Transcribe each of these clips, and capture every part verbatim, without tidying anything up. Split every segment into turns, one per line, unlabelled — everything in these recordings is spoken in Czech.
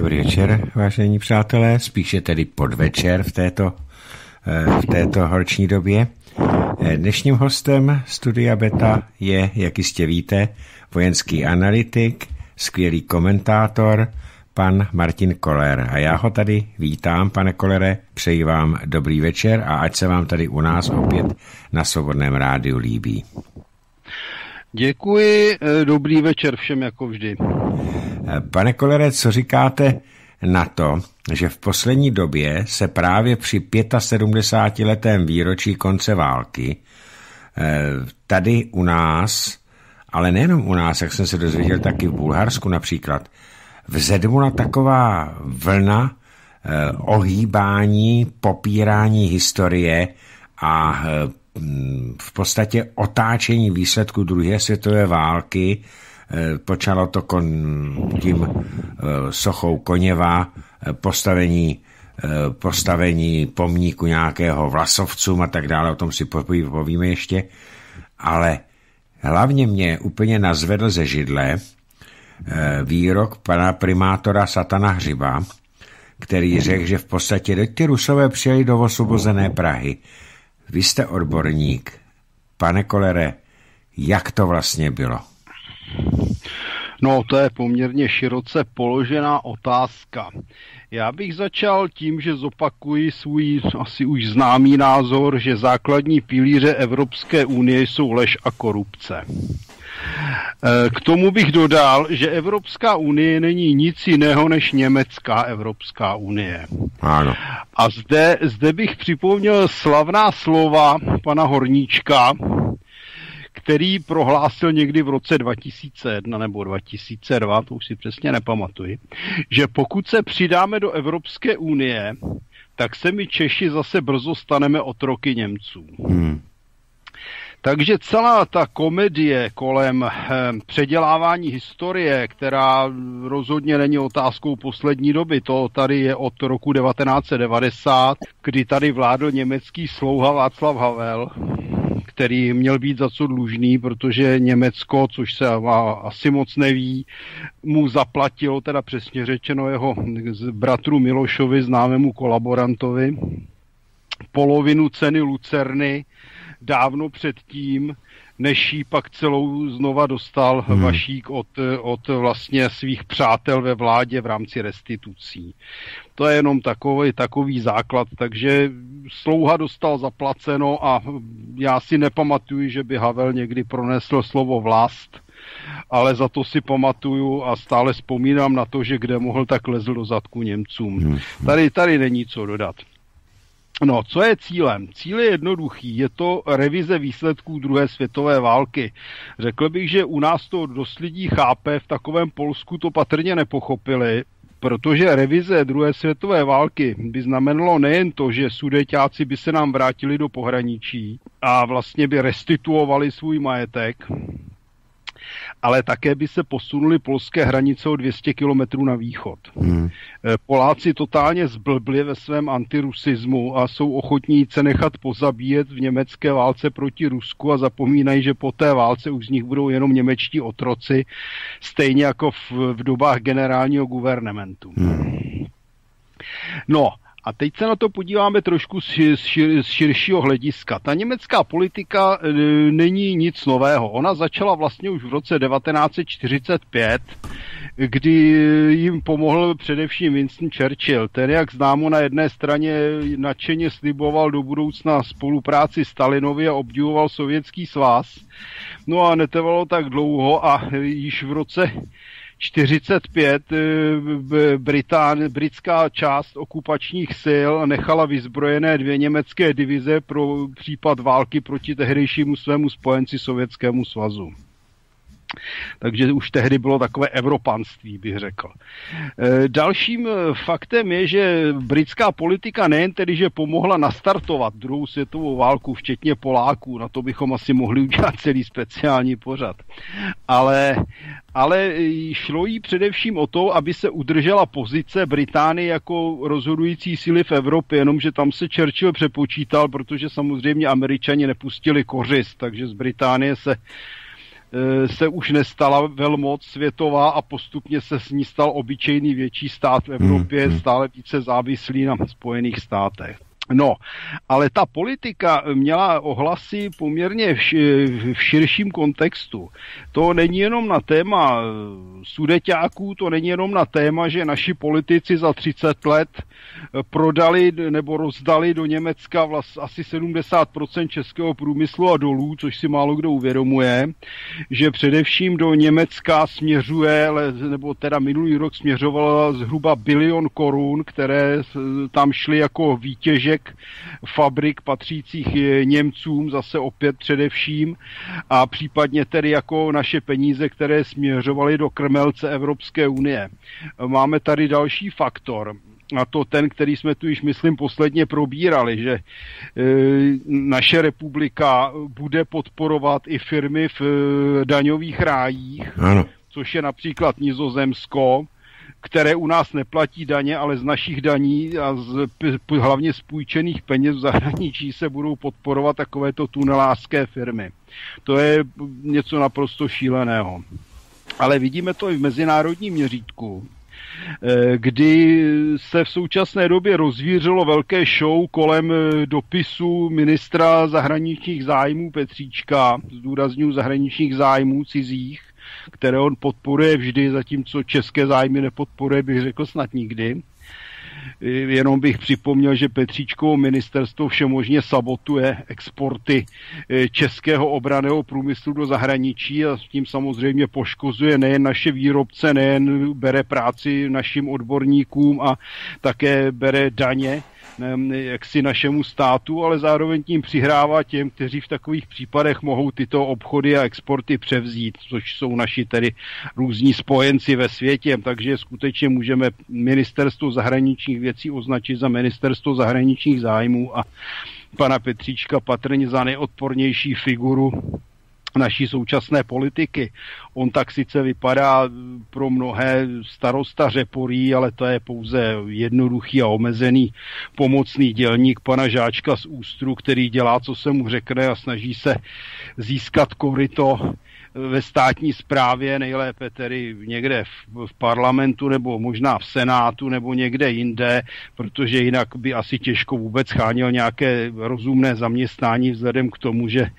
Dobrý večer, vážení přátelé, spíše tedy podvečer v této, v této horční době. Dnešním hostem Studia Beta je, jak jistě víte, vojenský analytik, skvělý komentátor, pan Martin Koller. A já ho tady vítám, pane Kollere, přeji vám dobrý večer a ať se vám tady u nás opět na Svobodném rádiu líbí.
Děkuji, dobrý večer všem jako vždy.
Pane Kollere, co říkáte na to, že v poslední době se právě při sedmdesátiletém výročí konce války tady u nás, ale nejenom u nás, jak jsem se dozvěděl, taky v Bulharsku například, vzedmula taková vlna ohýbání, popírání historie a v podstatě otáčení výsledku druhé světové války. Počalo to kon, tím sochou Koněva, postavení, postavení pomníku nějakého Vlasovcům a tak dále, o tom si povíme ještě, ale hlavně mě úplně nazvedl ze židle výrok pana primátora Satana Hřiba, který řekl, že v podstatě ty Rusové přijeli do osvobozené Prahy. Vy jste odborník. Pane Kollere, jak to vlastně bylo?
No, to je poměrně široce položená otázka. Já bych začal tím, že zopakuji svůj asi už známý názor, že základní pilíře Evropské unie jsou lež a korupce. K tomu bych dodal, že Evropská unie není nic jiného než německá Evropská unie.
Ano.
A zde, zde bych připomněl slavná slova pana Horníčka, který prohlásil někdy v roce dva tisíce jedna nebo dva tisíce dva, to už si přesně nepamatuji, že pokud se přidáme do Evropské unie, tak se my Češi zase brzo staneme otroky Němců. Hmm. Takže celá ta komedie kolem eh, předělávání historie, která rozhodně není otázkou poslední doby, to tady je od roku devatenáct set devadesát, kdy tady vládl německý slouha Václav Havel, který měl být za co dlužný, protože Německo, což se asi moc neví, mu zaplatilo, teda přesně řečeno jeho bratru Milošovi, známému kolaborantovi, polovinu ceny Lucerny dávno předtím, než ji pak celou znova dostal hmm. Vašík od, od vlastně svých přátel ve vládě v rámci restitucí. To je jenom takový, takový základ, takže slouha dostal zaplaceno a já si nepamatuju, že by Havel někdy pronesl slovo vlast, ale za to si pamatuju a stále vzpomínám na to, že kde mohl, tak lezl do zadku Němcům. Hmm. Tady, tady není co dodat. No, co je cílem? Cíl je jednoduchý, je to revize výsledků druhé světové války. Řekl bych, že u nás to dost lidí chápe, v takovém Polsku to patrně nepochopili, protože revize druhé světové války by znamenalo nejen to, že Sudeťáci by se nám vrátili do pohraničí a vlastně by restituovali svůj majetek, ale také by se posunuli polské hranice o dvě stě kilometrů na východ. Hmm. Poláci totálně zblbli ve svém antirusismu a jsou ochotní se nechat pozabíjet v německé válce proti Rusku a zapomínají, že po té válce už z nich budou jenom němečtí otroci, stejně jako v, v dobách generálního guvernementu. Hmm. No, a teď se na to podíváme trošku z, šir, z širšího hlediska. Ta německá politika e, není nic nového. Ona začala vlastně už v roce devatenáct set čtyřicet pět, kdy jim pomohl především Winston Churchill. Ten, jak známo, na jedné straně nadšeně sliboval do budoucna spolupráci Stalinovi a obdivoval Sovětský svaz. No a netrvalo tak dlouho a již v roce čtyřicet pět Britán, britská část okupačních sil nechala vyzbrojené dvě německé divize pro případ války proti tehdejšímu svému spojenci Sovětskému svazu. Takže už tehdy bylo takové evropanství, bych řekl. Dalším faktem je, že britská politika nejen tedy, že pomohla nastartovat druhou světovou válku, včetně Poláků, na to bychom asi mohli udělat celý speciální pořad, ale, ale šlo jí především o to, aby se udržela pozice Británie jako rozhodující síly v Evropě, jenomže tam se Churchill přepočítal, protože samozřejmě Američani nepustili kořist, takže z Británie se se už nestala velmoc světová a postupně se s ní stal obyčejný větší stát v Evropě, hmm. stále více závislý na Spojených státech. No, ale ta politika měla ohlasy poměrně v, v širším kontextu. To není jenom na téma Sudeťáků, to není jenom na téma, že naši politici za třicet let prodali nebo rozdali do Německa vlastně asi sedmdesát procent českého průmyslu a dolů, což si málo kdo uvědomuje, že především do Německa směřuje, nebo teda minulý rok směřovalo zhruba bilion korun, které tam šly jako výtěžek fabrik patřících Němcům, zase opět především, a případně tedy jako naše peníze, které směřovaly do krmelce Evropské unie. Máme tady další faktor, a to ten, který jsme tu již, myslím, posledně probírali, že e, naše republika bude podporovat i firmy v e, daňových rájích, ano. Což je například Nizozemsko, které u nás neplatí daně, ale z našich daní a z, p, hlavně z půjčených peněz v zahraničí se budou podporovat takovéto tunelářské firmy. To je něco naprosto šíleného. Ale vidíme to i v mezinárodním měřítku, kdy se v současné době rozvířilo velké show kolem dopisu ministra zahraničních zájmů Petříčka, zdůrazňuji zahraničních zájmů cizích, které on podporuje vždy, zatímco české zájmy nepodporuje, bych řekl snad nikdy. Jenom bych připomněl, že Petříčkovo ministerstvo všemožně sabotuje exporty českého obranného průmyslu do zahraničí a s tím samozřejmě poškozuje nejen naše výrobce, nejen bere práci našim odborníkům a také bere daně jaksi našemu státu, ale zároveň tím přihrává těm, kteří v takových případech mohou tyto obchody a exporty převzít, což jsou naši tedy různí spojenci ve světě, takže skutečně můžeme ministerstvo zahraničních věcí označit za ministerstvo zahraničních zájmů a pana Petříčka patrně za nejodpornější figuru naší současné politiky. On tak sice vypadá pro mnohé starosta Řeporí, ale to je pouze jednoduchý a omezený pomocný dělník pana Žáčka z Ústru, který dělá, co se mu řekne a snaží se získat koryto ve státní správě, nejlépe tedy někde v, v parlamentu nebo možná v senátu nebo někde jinde, protože jinak by asi těžko vůbec scháněl nějaké rozumné zaměstnání vzhledem k tomu, že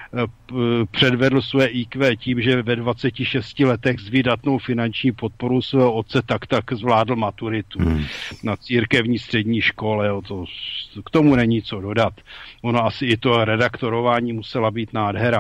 předvedl své í kvé tím, že ve dvaceti šesti letech s výdatnou finanční podporu svého otce tak tak zvládl maturitu hmm. na církevní střední škole. Jo, to, k tomu není co dodat. Ono asi i to redaktorování musela být nádhera.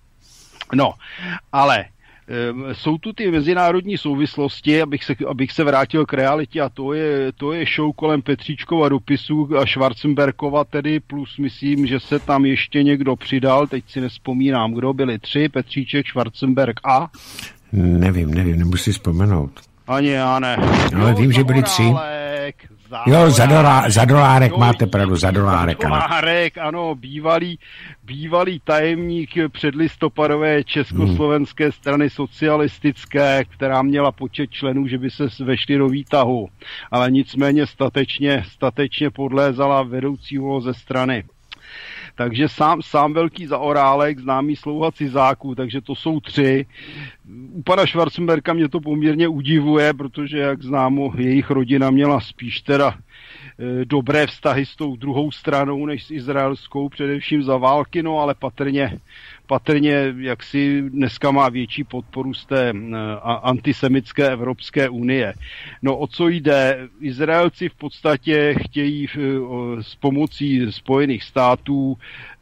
No, ale jsou tu ty mezinárodní souvislosti, abych se, abych se vrátil k realitě, a to je, to je show kolem Petříčkova dopisu a Schwarzenberkova tedy, plus myslím, že se tam ještě někdo přidal, teď si nespomínám, kdo byli tři, Petříček, Schwarzenberg a...
Nevím, nevím, nemusím vzpomenout.
Ani já ne.
Ale
jo,
vím, že byli tři.
Za
jo, za, dolá, za dolárek, jo, máte pravdu, za dolárek.
Za dolárek, ano, ano bývalý, bývalý tajemník předlistopadové československé hmm. strany socialistické, která měla počet členů, že by se vešli do výtahu, ale nicméně statečně, statečně podlézala vedoucí úloze strany. Takže sám, sám velký Zaorálek, známý slouha cizáků, takže to jsou tři. U pana Schwarzenberga mě to poměrně udivuje, protože, jak známo, jejich rodina měla spíš teda e, dobré vztahy s tou druhou stranou, než s izraelskou, především za války, no ale patrně, patrně jaksi dneska má větší podporu z té e, antisemické Evropské unie. No o co jde? Izraelci v podstatě chtějí e, s pomocí Spojených států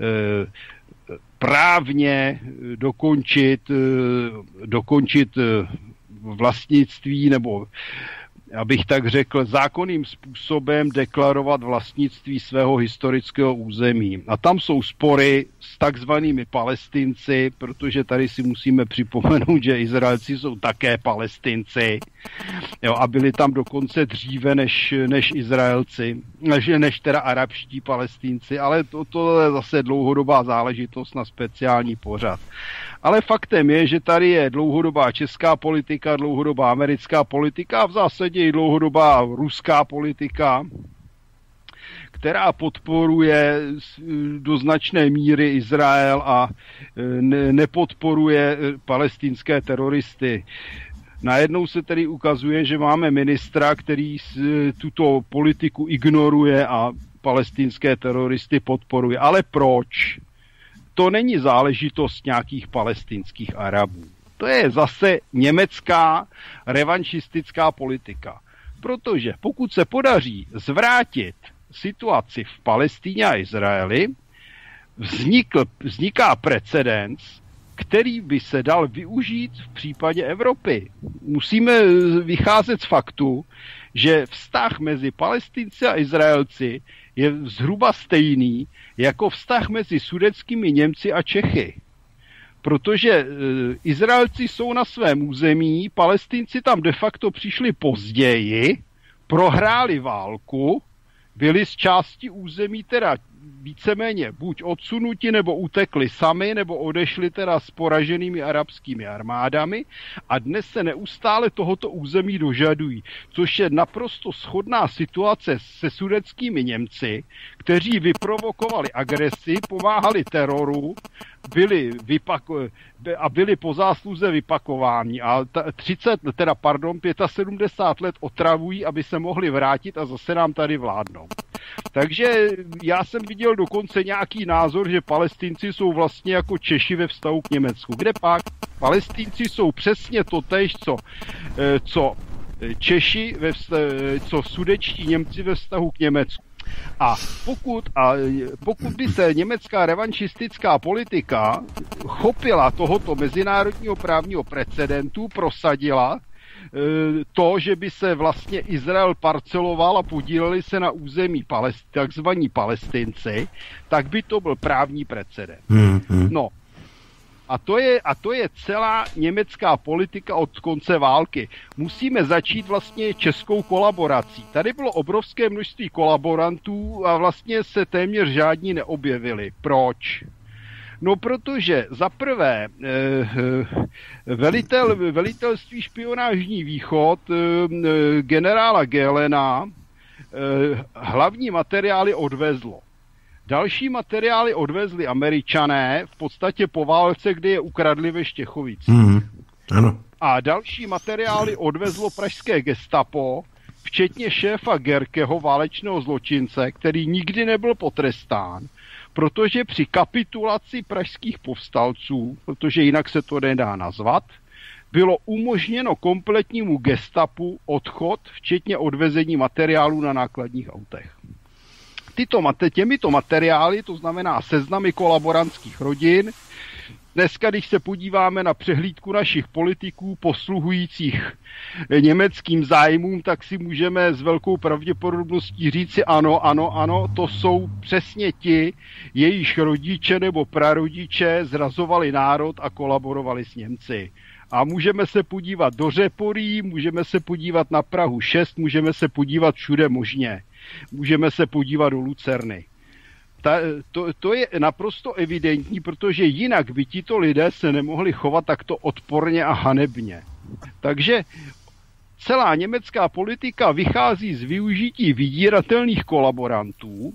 e, právně dokončit, dokončit vlastnictví, nebo abych tak řekl, zákonným způsobem deklarovat vlastnictví svého historického území. A tam jsou spory s takzvanými Palestinci, protože tady si musíme připomenout, že Izraelci jsou také Palestinci. Jo, a byli tam dokonce dříve než, než Izraelci, než, než teda arabští Palestinci, ale to, to je zase dlouhodobá záležitost na speciální pořad. Ale faktem je, že tady je dlouhodobá česká politika, dlouhodobá americká politika a v zásadě i dlouhodobá ruská politika, která podporuje do značné míry Izrael a nepodporuje palestinské teroristy. Najednou se tedy ukazuje, že máme ministra, který tuto politiku ignoruje a palestinské teroristy podporuje. Ale proč? To není záležitost nějakých palestinských Arabů. To je zase německá revanšistická politika. Protože pokud se podaří zvrátit situaci v Palestině a Izraeli, vznikl, vzniká precedens, který by se dal využít v případě Evropy. Musíme vycházet z faktu, že vztah mezi Palestinci a Izraelci je zhruba stejný jako vztah mezi sudetskými Němci a Čechy. Protože e, Izraelci jsou na svém území, Palestinci tam de facto přišli později, prohráli válku, byli z části území teda víceméně buď odsunuti, nebo utekli sami, nebo odešli teda s poraženými arabskými armádami a dnes se neustále tohoto území dožadují, což je naprosto shodná situace se sudetskými Němci, kteří vyprovokovali agresi, pomáhali teroru, byli vypako- a byli po zásluze vypakováni a třicet, teda pardon, sedmdesát pět let otravují, aby se mohli vrátit a zase nám tady vládnou. Takže já jsem viděl dokonce nějaký názor, že Palestinci jsou vlastně jako Češi ve vztahu k Německu. Kde pak? Palestinci jsou přesně totéž, co, co Češi, ve vztahu, co sudečtí Němci ve vztahu k Německu. A pokud, a pokud by se německá revanšistická politika chopila tohoto mezinárodního právního precedentu, prosadila to, že by se vlastně Izrael parceloval a podíleli se na území palest, takzvaní Palestinci, tak by to byl právní precedent. Hmm, hmm. No, a to, je, a to je celá německá politika od konce války. Musíme začít vlastně českou kolaborací. Tady bylo obrovské množství kolaborantů a vlastně se téměř žádní neobjevili. Proč? No, protože za prvé velitel, velitelství špionážní východ generála Gelena hlavní materiály odvezlo. Další materiály odvezli Američané v podstatě po válce, kdy je ukradli ve Štěchovicích. Mm, ano. A další materiály odvezlo pražské gestapo, včetně šéfa Gerkeho, válečného zločince, který nikdy nebyl potrestán, protože při kapitulaci pražských povstalců, protože jinak se to nedá nazvat, bylo umožněno kompletnímu gestapu odchod, včetně odvezení materiálů na nákladních autech. Tyto, těmito materiály, to znamená seznamy kolaborantských rodin, dneska, když se podíváme na přehlídku našich politiků posluhujících německým zájmům, tak si můžeme s velkou pravděpodobností říci ano, ano, ano, to jsou přesně ti, jejichž rodiče nebo prarodiče zrazovali národ a kolaborovali s Němci. A můžeme se podívat do Řeporí, můžeme se podívat na Prahu šest, můžeme se podívat všude možně. Můžeme se podívat do Lucerny. Ta, to, to je naprosto evidentní, protože jinak by tito lidé se nemohli chovat takto odporně a hanebně. Takže celá německá politika vychází z využití vydíratelných kolaborantů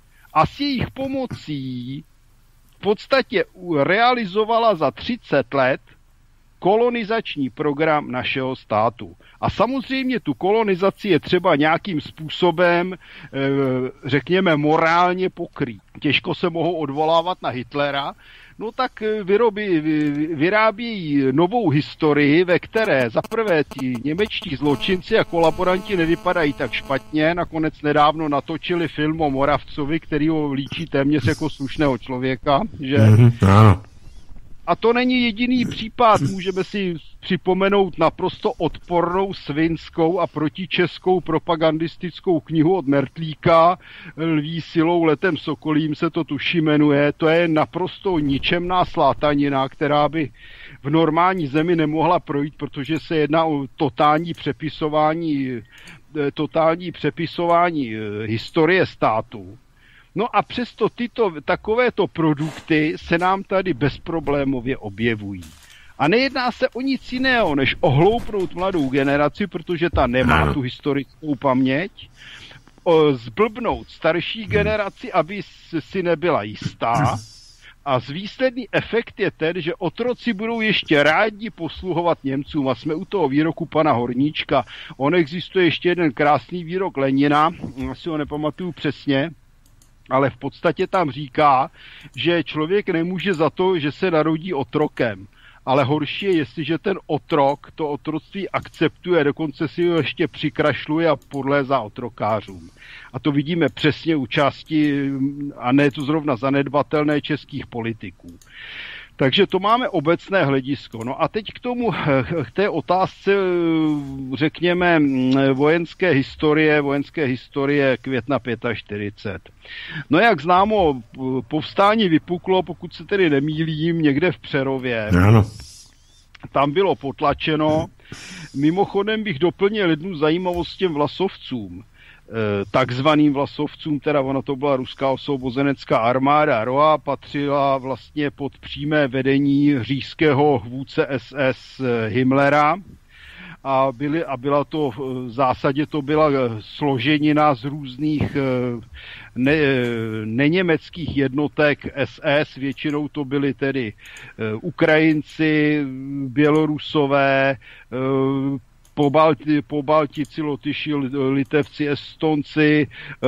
a s jejich pomocí v podstatě realizovala za třicet let kolonizační program našeho státu. A samozřejmě tu kolonizaci je třeba nějakým způsobem, řekněme, morálně pokrýt. Těžko se mohou odvolávat na Hitlera, no tak vyrobí, vyrábějí novou historii, ve které zaprvé ti němečtí zločinci a kolaboranti nevypadají tak špatně. Nakonec nedávno natočili film o Moravcovi, který ho líčí téměř jako slušného člověka, že... Mm-hmm. A to není jediný případ, můžeme si připomenout naprosto odpornou, svinskou a protičeskou propagandistickou knihu od Mertlíka, Lví silou letem sokolím se to tuším jmenuje, to je naprosto ničemná slátanina, která by v normální zemi nemohla projít, protože se jedná o totální přepisování, totální přepisování historie státu. No a přesto tyto takovéto produkty se nám tady bezproblémově objevují. A nejedná se o nic jiného, než ohloupnout mladou generaci, protože ta nemá tu historickou paměť, zblbnout starší generaci, aby si nebyla jistá. A výsledný efekt je ten, že otroci budou ještě rádi posluhovat Němcům. A jsme u toho výroku pana Horníčka. On existuje ještě jeden krásný výrok Lenina, asi ho nepamatuju přesně, ale v podstatě tam říká, že člověk nemůže za to, že se narodí otrokem. Ale horší je, jestliže ten otrok to otroctví akceptuje, dokonce si ho ještě přikrašluje a podlézá otrokářům. A to vidíme přesně u části, a ne to zrovna zanedbatelné, českých politiků. Takže to máme obecné hledisko. No a teď k tomu, k té otázce, řekněme, vojenské historie, vojenské historie května čtyřicet pět. No jak známo, povstání vypuklo, pokud se tedy nemýlím, někde v Přerově.
Ano.
Tam bylo potlačeno. Mimochodem bych doplnil jednu zajímavost těm vlasovcům. Takzvaným vlasovcům, teda ona to byla ruská osvobozenecká armáda. R O A patřila vlastně pod přímé vedení říšského vůdce S S Himmlera a, byly, a byla to v zásadě to byla složenina z různých ne, neněmeckých jednotek S S, většinou to byly tedy Ukrajinci, Bělorusové, Pobalti, Pobaltici, Lotyši, Litevci, Estonci,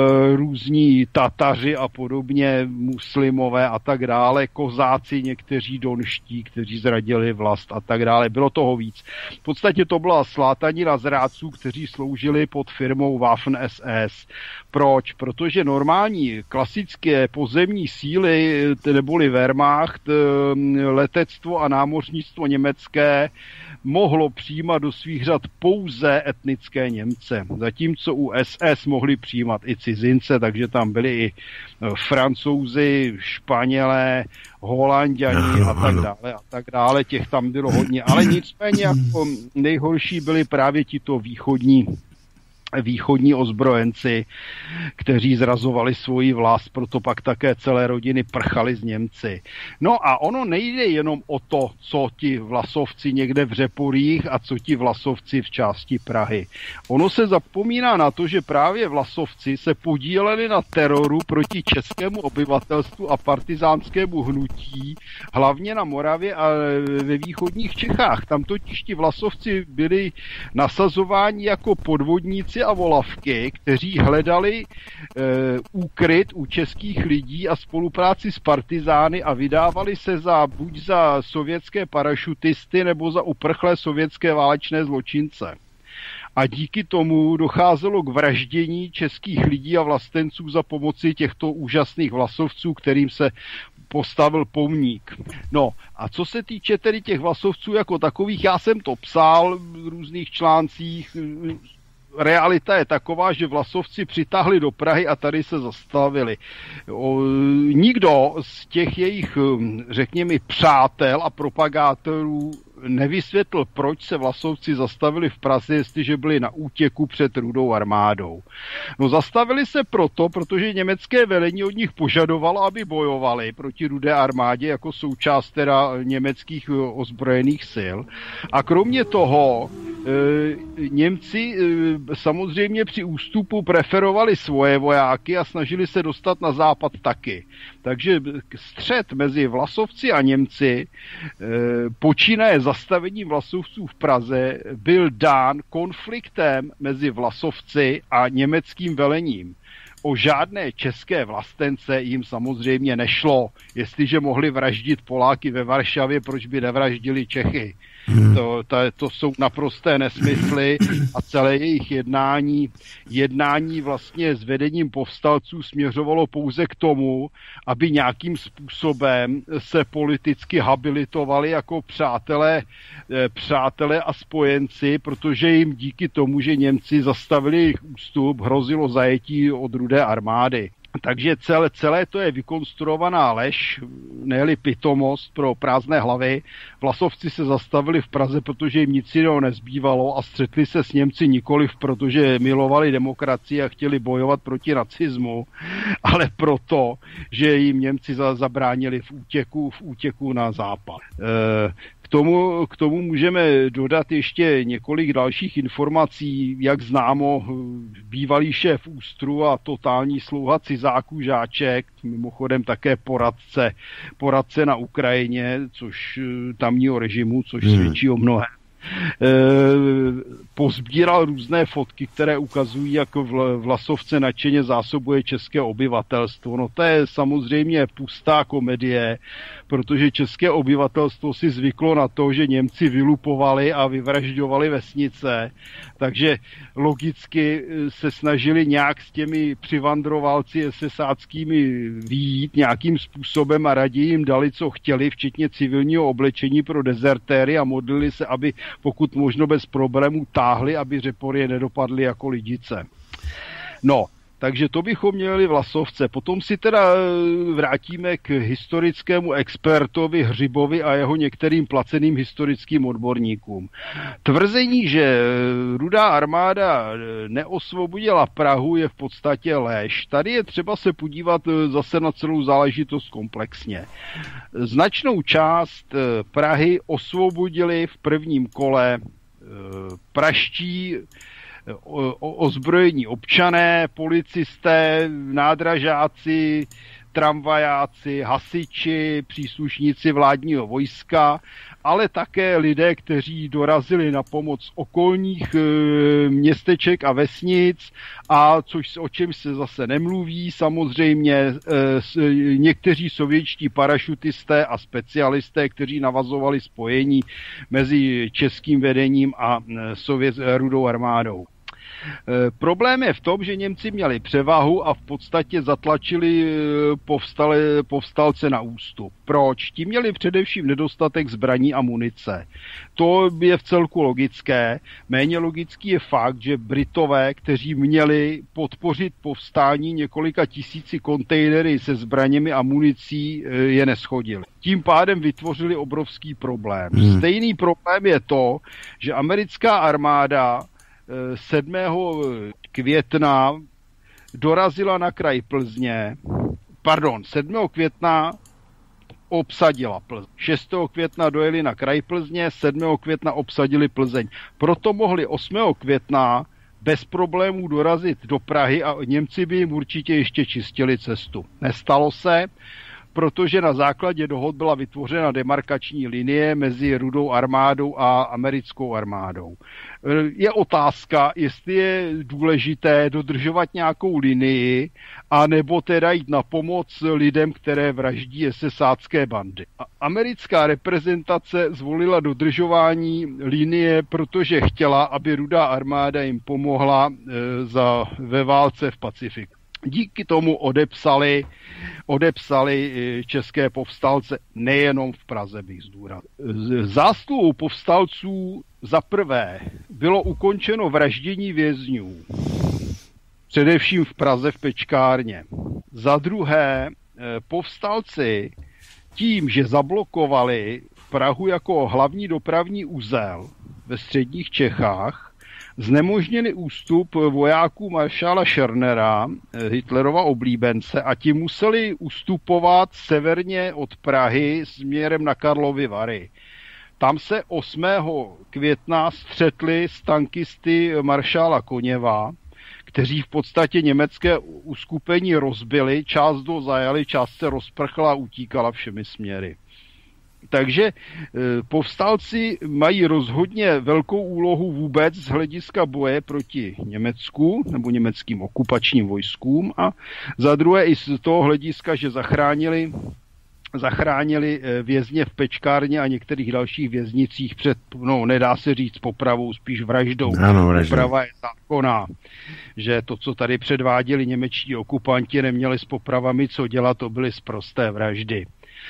různí Tataři a podobně, muslimové a tak dále, kozáci, někteří donští, kteří zradili vlast a tak dále. Bylo toho víc. V podstatě to byla slátanina zrádců, kteří sloužili pod firmou Waffen S S. Proč? Protože normální klasické pozemní síly, neboli Wehrmacht, letectvo a námořnictvo německé, mohlo přijímat do svých řad pouze etnické Němce. Zatímco u S S mohli přijímat i cizince, takže tam byli i Francouzi, Španělé, Holanďani a tak dále a tak dále. Těch tam bylo hodně. Ale nicméně jako nejhorší byli právě tito východní východní ozbrojenci, kteří zrazovali svoji vlast, proto pak také celé rodiny prchali z Němci. No a ono nejde jenom o to, co ti vlasovci někde v Řeporích a co ti vlasovci v části Prahy. Ono se zapomíná na to, že právě vlasovci se podíleli na teroru proti českému obyvatelstvu a partizánskému hnutí, hlavně na Moravě a ve východních Čechách. Tam totiž ti vlasovci byli nasazováni jako podvodníci a volavky, kteří hledali e, úkryt u českých lidí a spolupráci s partizány a vydávali se za buď za sovětské parašutisty nebo za uprchlé sovětské válečné zločince. A díky tomu docházelo k vraždění českých lidí a vlastenců za pomoci těchto úžasných vlasovců, kterým se postavil pomník. No a co se týče tedy těch vlasovců jako takových, já jsem to psal v různých článcích. Realita je taková, že vlasovci přitáhli do Prahy a tady se zastavili. O, nikdo z těch jejich, řekněme, přátel a propagátorů nevysvětlil, proč se vlasovci zastavili v Praze, jestliže byli na útěku před Rudou armádou. No zastavili se proto, protože německé velení od nich požadovalo, aby bojovali proti Rudé armádě jako součást teda německých ozbrojených sil. A kromě toho e, Němci e, samozřejmě při ústupu preferovali svoje vojáky a snažili se dostat na západ taky. Takže střet mezi vlasovci a Němci e, počínaje zastavením vlasovců v Praze byl dán konfliktem mezi vlasovci a německým velením. O žádné české vlastence jim samozřejmě nešlo. Jestliže mohli vraždit Poláky ve Varšavě, proč by nevraždili Čechy? Hmm. To, to, to jsou naprosté nesmysly a celé jejich jednání, jednání vlastně s vedením povstalců směřovalo pouze k tomu, aby nějakým způsobem se politicky habilitovali jako přátelé, přátelé a spojenci, protože jim díky tomu, že Němci zastavili jejich ústup, hrozilo zajetí od Rudé armády. Takže celé, celé to je vykonstruovaná lež, ne-li pitomost pro prázdné hlavy. Vlasovci se zastavili v Praze, protože jim nic jiného nezbývalo a střetli se s Němci nikoliv, protože milovali demokracii a chtěli bojovat proti nacismu, ale proto, že jim Němci zabránili v útěku, v útěku na západ. E- tomu, k tomu můžeme dodat ještě několik dalších informací, jak známo, bývalý šéf ÚSTRu a totální slouha cizáků Žáček, mimochodem také poradce, poradce na Ukrajině, což tamního režimu, což hmm. svědčí o mnohém. E, pozbíral různé fotky, které ukazují, jak v Vlasovce nadšeně zásobuje české obyvatelstvo. No to je samozřejmě pustá komedie, protože české obyvatelstvo si zvyklo na to, že Němci vylupovali a vyvražďovali vesnice, takže logicky se snažili nějak s těmi přivandrovalci esesáckými vyjít nějakým způsobem a raději jim dali, co chtěli, včetně civilního oblečení pro dezertéry a modlili se, aby pokud možno bez problémů táhli, aby řepory nedopadly jako lidice. No, takže to bychom měli Vlasovce. Potom si teda vrátíme k historickému expertovi Hřibovi a jeho některým placeným historickým odborníkům. Tvrzení, že Rudá armáda neosvobodila Prahu, je v podstatě lež. Tady je třeba se podívat zase na celou záležitost komplexně. Značnou část Prahy osvobodili v prvním kole praští ozbrojení občané, policisté, nádražáci, tramvajáci, hasiči, příslušníci vládního vojska, ale také lidé, kteří dorazili na pomoc okolních e, městeček a vesnic, a což o čem se zase nemluví, samozřejmě e, s, někteří sovětští parašutisté a specialisté, kteří navazovali spojení mezi českým vedením a e, sovět, Rudou armádou. E, problém je v tom, že Němci měli převahu a v podstatě zatlačili povstale, povstalce na ústup. Proč? Ti měli především nedostatek zbraní a munice. To je v celku logické. Méně logický je fakt, že Britové, kteří měli podpořit povstání několika tisíci kontejnery se zbraněmi a municí, je neschodili. Tím pádem vytvořili obrovský problém. Hmm. Stejný problém je to, že americká armáda sedmého května dorazila na kraj Plzně, pardon, sedmého května obsadila Plzeň. šestého května dojeli na kraj Plzně, sedmého května obsadili Plzeň. Proto mohli osmého května bez problémů dorazit do Prahy a Němci by jim určitě ještě čistili cestu. Nestalo se, protože na základě dohod byla vytvořena demarkační linie mezi Rudou armádou a americkou armádou. Je otázka, jestli je důležité dodržovat nějakou linii, anebo teda jít na pomoc lidem, které vraždí esesácké bandy. Americká reprezentace zvolila dodržování linie, protože chtěla, aby Rudá armáda jim pomohla e, za, ve válce v Pacifiku. Díky tomu odepsali, odepsali české povstalce nejenom v Praze, bych zdůraznil. Zásluhou povstalců za prvé bylo ukončeno vraždění vězňů, především v Praze v Pečkárně. Za druhé, povstalci tím, že zablokovali Prahu jako hlavní dopravní uzel ve středních Čechách, znemožnili ústup vojáků maršála Schörnera, Hitlerova oblíbence, a ti museli ustupovat severně od Prahy směrem na Karlovy Vary. Tam se osmého května střetli s tankisty maršála Koněva, kteří v podstatě německé uskupení rozbili, část ho zajali, část se rozprchla a utíkala všemi směry. Takže e, povstalci mají rozhodně velkou úlohu vůbec z hlediska boje proti Německu nebo německým okupačním vojskům, a za druhé i z toho hlediska, že zachránili, zachránili vězně v Pečkárně a některých dalších věznicích před, no nedá se říct popravou, spíš vraždou.
Ano, vraždou.
Poprava je zákonná, že to, co tady předváděli němečtí okupanti, neměli s popravami co dělat, to byly sprosté vraždy. E,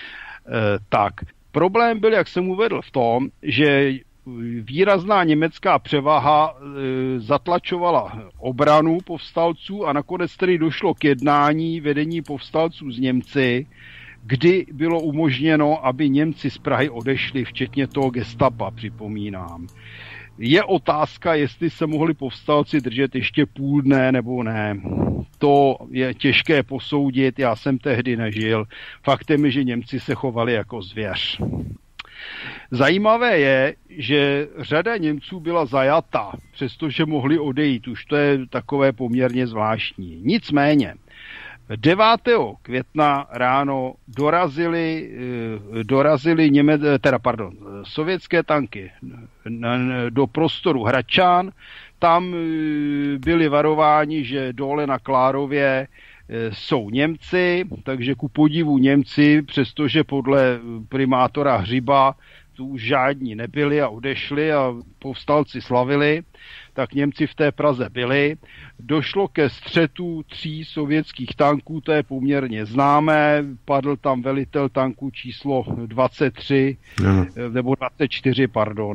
tak. Problém byl, jak jsem uvedl, v tom, že výrazná německá převaha e, zatlačovala obranu povstalců a nakonec tedy došlo k jednání vedení povstalců s Němci, kdy bylo umožněno, aby Němci z Prahy odešli, včetně toho gestapa, připomínám. Je otázka, jestli se mohli povstalci držet ještě půl dne nebo ne. To je těžké posoudit, já jsem tehdy nežil. Faktem je, že Němci se chovali jako zvěř. Zajímavé je, že řada Němců byla zajata, přestože mohli odejít. Už to je takové poměrně zvláštní. Nicméně, devátého května ráno dorazili, dorazili Něme, teda, pardon, sovětské tanky do prostoru Hradčan. Tam byli varováni, že dole na Klárově jsou Němci, takže ku podivu Němci, přestože podle primátora Hřiba tu už žádní nebyli a odešli a povstalci slavili, tak Němci v té Praze byli. Došlo ke střetu tří sovětských tanků, to je poměrně známé, padl tam velitel tanku číslo dvacet tři, no. nebo dvacet čtyři, pardon,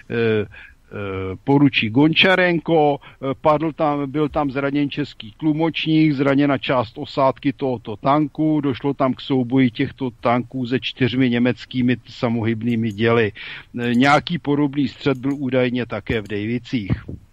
poručík Gončarenko, padl tam, byl tam zraněn český tlumočník, zraněna část osádky tohoto tanku, došlo tam k souboji těchto tanků se čtyřmi německými samohybnými děly. Nějaký podobný střet byl údajně také v Dejvicích.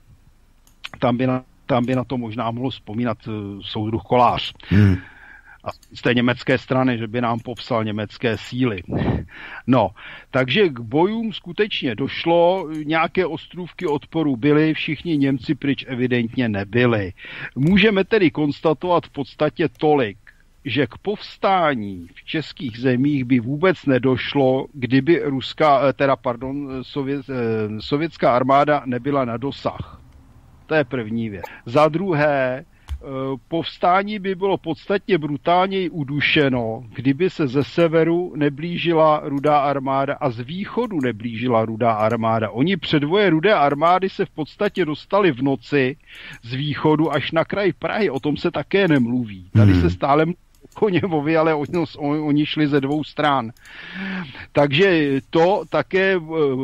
Tam by na, tam by na to možná mohlo vzpomínat soudruh Kolář. Hmm. A z té německé strany, že by nám popsal německé síly. No, takže k bojům skutečně došlo, nějaké ostrůvky odporu byly, všichni Němci pryč evidentně nebyli. Můžeme tedy konstatovat v podstatě tolik, že k povstání v českých zemích by vůbec nedošlo, kdyby ruská, teda pardon, sovět, sovětská armáda nebyla na dosah. To je první věc. Za druhé, povstání by bylo podstatně brutálněji udušeno, kdyby se ze severu neblížila Rudá armáda a z východu neblížila Rudá armáda. Oni předvoje Rudé armády se v podstatě dostali v noci z východu až na kraj Prahy. O tom se také nemluví. Tady se stále Koněvovi, ale oni, oni šli ze dvou stran. Takže to také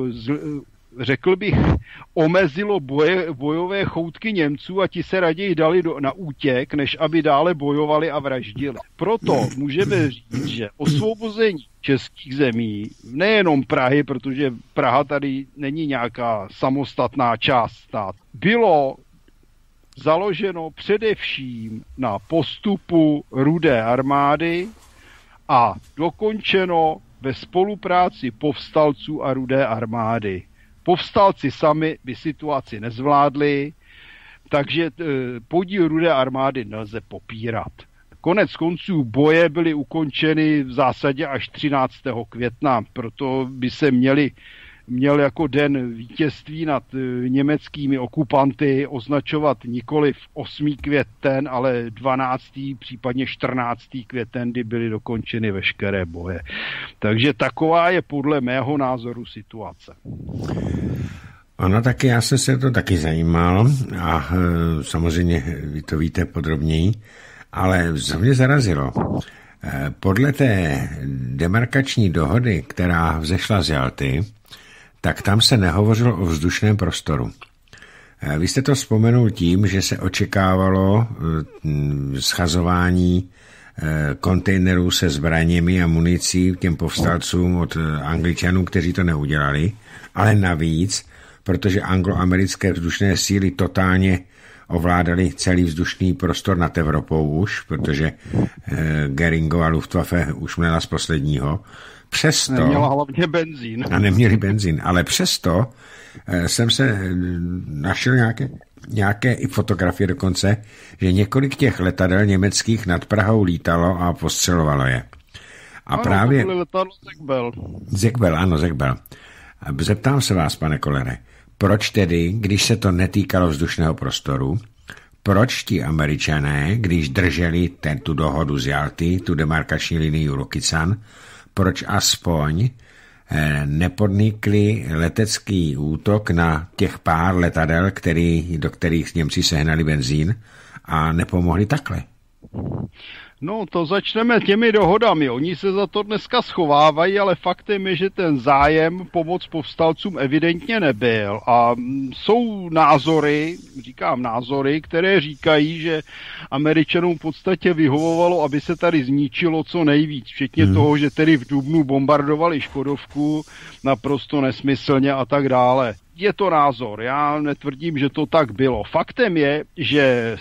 řekl bych, omezilo boje, bojové choutky Němců a ti se raději dali do, na útěk, než aby dále bojovali a vraždili. Proto můžeme říct, že osvobození českých zemí, nejenom Prahy, protože Praha tady není nějaká samostatná část státu, bylo založeno především na postupu Rudé armády a dokončeno ve spolupráci povstalců a Rudé armády. Povstalci sami by situaci nezvládli, takže podíl Rudé armády nelze popírat. Konec konců boje byly ukončeny v zásadě až třináctého května, proto by se měli, měl jako den vítězství nad německými okupanty označovat nikoli v osmý květen, ale dvanáctý případně čtrnáctý květen, kdy byly dokončeny veškeré boje. Takže taková je podle mého názoru situace.
Ono taky, já jsem se to taky zajímal a e, samozřejmě vy to víte podrobněji, ale co mě zarazilo, e, podle té demarkační dohody, která vzešla z Jalty, tak tam se nehovořilo o vzdušném prostoru. Vy jste to vzpomenul tím, že se očekávalo schazování kontejnerů se zbraněmi a municí těm povstalcům od Angličanů, kteří to neudělali, ale navíc, protože angloamerické vzdušné síly totálně ovládali celý vzdušný prostor nad Evropou už, protože Göringova Luftwaffe už měla z posledního. Přesto...
Neměla hlavně benzín.
A neměli benzín, ale přesto jsem se našel nějaké, nějaké i fotografie dokonce, že několik těch letadel německých nad Prahou lítalo a postřelovalo je. A
ano,
právě...
to byly letadlo Zekbel.
Zekbel, ano, Zekbel. Zeptám se vás, pane Kollere, proč tedy, když se to netýkalo vzdušného prostoru, proč ti Američané, když drželi ten, tu dohodu z Jalty, tu demarkační linii Rokycan, proč aspoň eh, nepodnikli letecký útok na těch pár letadel, který, do kterých Němci sehnali benzín a nepomohli takhle?
No, to začneme těmi dohodami. Oni se za to dneska schovávají, ale faktem je, že ten zájem pomoc povstalcům evidentně nebyl. A jsou názory, říkám názory, které říkají, že Američanům v podstatě vyhovovalo, aby se tady zničilo co nejvíc. Včetně hmm. toho, že tedy v dubnu bombardovali Škodovku naprosto nesmyslně a tak dále. Je to názor, já netvrdím, že to tak bylo. Faktem je, že e,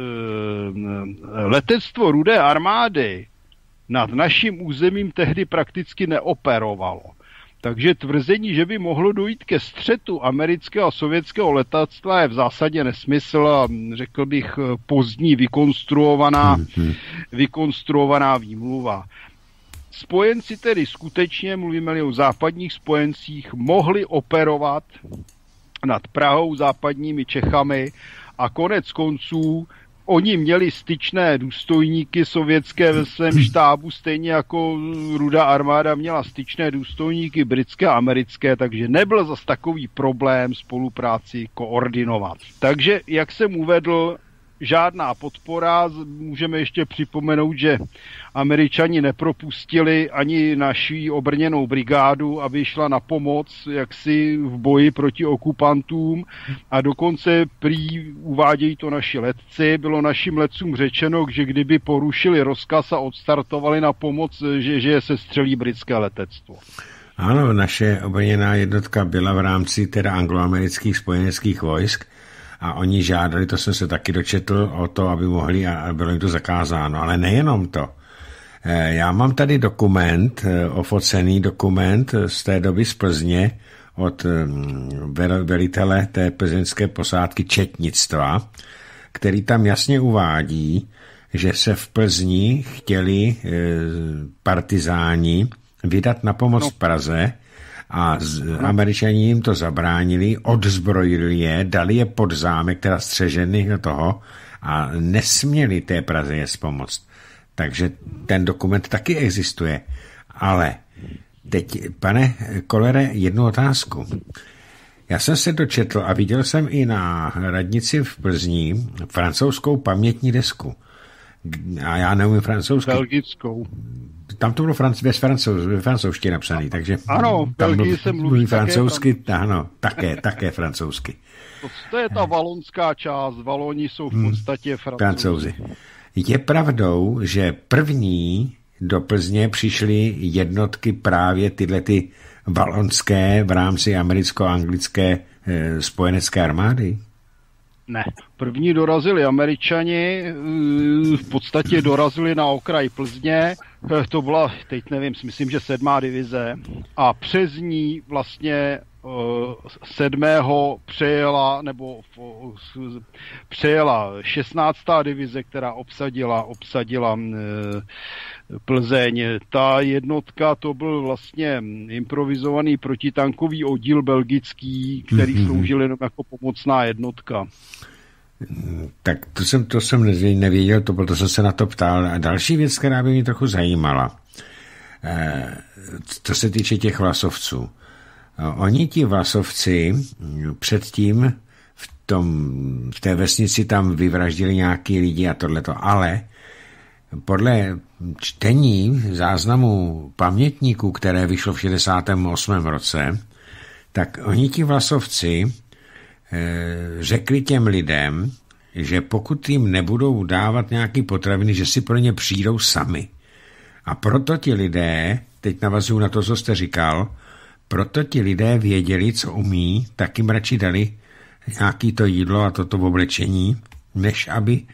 letectvo Rudé armády nad naším územím tehdy prakticky neoperovalo. Takže tvrzení, že by mohlo dojít ke střetu amerického a sovětského letectva, je v zásadě nesmysl a řekl bych pozdní vykonstruovaná, mm-hmm. vykonstruovaná výmluva. Spojenci tedy skutečně, mluvíme-li o západních spojencích, mohli operovat nad Prahou, západními Čechami a konec konců oni měli styčné důstojníky sovětské ve svém štábu, stejně jako Rudá armáda měla styčné důstojníky britské a americké, takže nebyl zas takový problém spolupráci koordinovat. Takže, jak jsem uvedl, žádná podpora. Můžeme ještě připomenout, že Američani nepropustili ani naši obrněnou brigádu, aby šla na pomoc jaksi v boji proti okupantům a dokonce prý uvádějí to naši letci. Bylo našim letcům řečeno, že kdyby porušili rozkaz a odstartovali na pomoc, že, že se střelí britské letectvo.
Ano, naše obrněná jednotka byla v rámci teda angloamerických spojeneckých vojsk a oni žádali, to jsem se taky dočetl, o to, aby mohli a bylo jim to zakázáno. Ale nejenom to. Já mám tady dokument, ofocený dokument z té doby z Plzně od velitele té plzeňské posádky četnictva, který tam jasně uvádí, že se v Plzni chtěli partizáni vydat na pomoc v Praze a Američani jim to zabránili, odzbrojili je, dali je pod zámek, teda střežených do toho a nesměli té Praze je pomoct. Takže ten dokument taky existuje. Ale teď, pane Kollere, jednu otázku. Já jsem se dočetl a viděl jsem i na radnici v Plzni francouzskou pamětní desku. A já neumím francouzsky.
Belgickou.
Tam to bylo franc, bez francouz, ve francouzštině napsaný, takže
ano, v Belgii se mluví
francouzsky, také, ano, také, také francouzsky.
To, to je ta valonská část, Valoni jsou v podstatě francouzi.
francouzi. Je pravdou, že první do Plzně přišly jednotky právě tyhle ty valonské v rámci americko-anglické e, spojenecké armády?
Ne. První dorazili Američani, v podstatě dorazili na okraj Plzně, to byla, teď nevím, myslím, že sedmá divize a přes ní vlastně sedmého přejela, nebo přejela šestnáctá divize, která obsadila, obsadila Plzeň. Ta jednotka, to byl vlastně improvizovaný protitankový oddíl belgický, který mm-hmm. sloužil jenom jako pomocná jednotka.
Tak to jsem, to jsem nevěděl, to byl, to jsem se na to ptal. A další věc, která by mě trochu zajímala, e, co se týče těch vlasovců. Oni ti vlasovci předtím v, tom, v té vesnici tam vyvraždili nějaký lidi a tohleto, ale podle čtení záznamu pamětníků, které vyšlo v šedesátém osmém roce, tak oni ti vlasovci e, řekli těm lidem, že pokud jim nebudou dávat nějaký potraviny, že si pro ně přijdou sami. A proto ti lidé, teď navazuju na to, co jste říkal, proto ti lidé věděli, co umí, tak jim radši dali nějaký to jídlo a toto oblečení, než aby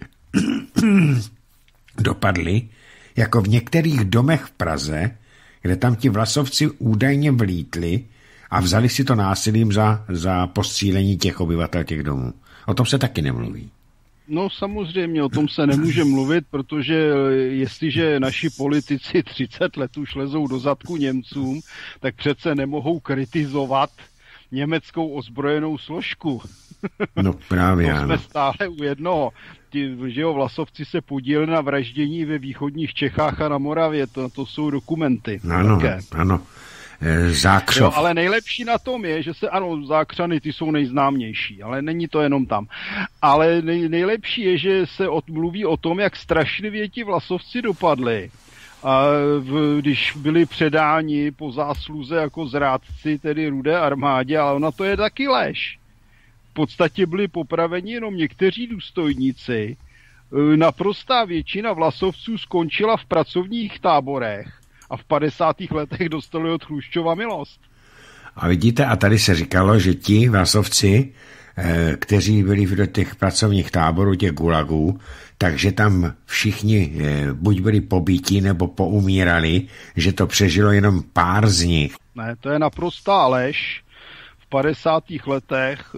dopadli, jako v některých domech v Praze, kde tam ti vlasovci údajně vlítli a vzali si to násilím za, za postřílení těch obyvatel těch domů. O tom se taky nemluví.
No samozřejmě, o tom se nemůže mluvit, protože jestliže naši politici třicet let už lezou do zadku Němcům, tak přece nemohou kritizovat německou ozbrojenou složku.
No právě,
to
ano.
Jsme stále u jednoho. Ti, že jo, vlasovci se podíleli na vraždění ve východních Čechách a na Moravě, to, to jsou dokumenty.
Ano, také. Ano. Zákřov.
Jo, ale nejlepší na tom je, že se, ano, Zákřany, ty jsou nejznámější, ale není to jenom tam. Ale nej, nejlepší je, že se od, mluví o tom, jak strašlivě ti vlasovci dopadli. A v, když byli předáni po zásluze jako zrádci, tedy Rudé armádě, ale ona to je taky lež. V podstatě byli popraveni jenom někteří důstojníci. Naprostá většina vlasovců skončila v pracovních táborech a v padesátých letech dostali od Chruščova milost.
A vidíte, a tady se říkalo, že ti vlasovci kteří byli do těch pracovních táborů, těch gulagů, takže tam všichni buď byli pobítí nebo poumírali, že to přežilo jenom pár z nich.
Ne, to je naprostá lež. V padesátých letech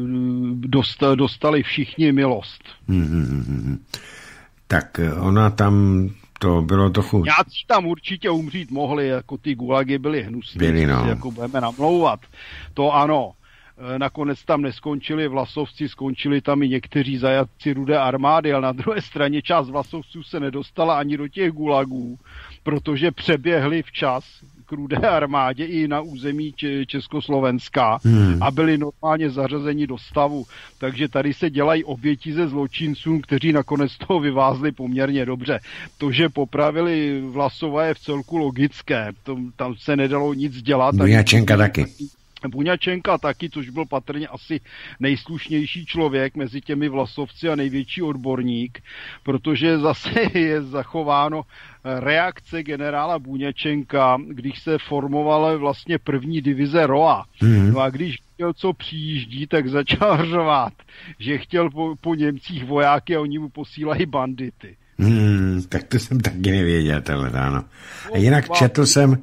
dostali všichni milost.
Hmm. Tak ona tam, to bylo trochu...
Nějací tam určitě umřít mohli, jako ty gulagy byly hnusné,
byli, no.
Jako budeme namlouvat. To ano. Nakonec tam neskončili vlasovci, skončili tam i někteří zajatci Rudé armády, ale na druhé straně část vlasovců se nedostala ani do těch gulagů, protože přeběhli včas k Rudé armádě i na území Československa hmm. a byli normálně zařazeni do stavu. Takže tady se dělají oběti ze zločincům, kteří nakonec toho vyvázli poměrně dobře. To, že popravili Vlasové, je v celku logické. To, tam se nedalo nic dělat.
Buňačenka taky.
Buňačenka taky, což byl patrně asi nejslušnější člověk mezi těmi vlasovci a největší odborník, protože zase je zachováno reakce generála Buňačenka, když se formovala vlastně první divize R O A. Mm-hmm. No a když viděl, co přijíždí, tak začal řvát, že chtěl po, po Němcích vojáky a oni mu posílají bandity.
Hmm, tak to jsem taky nevěděl, tohle ráno. A jinak četl jsem,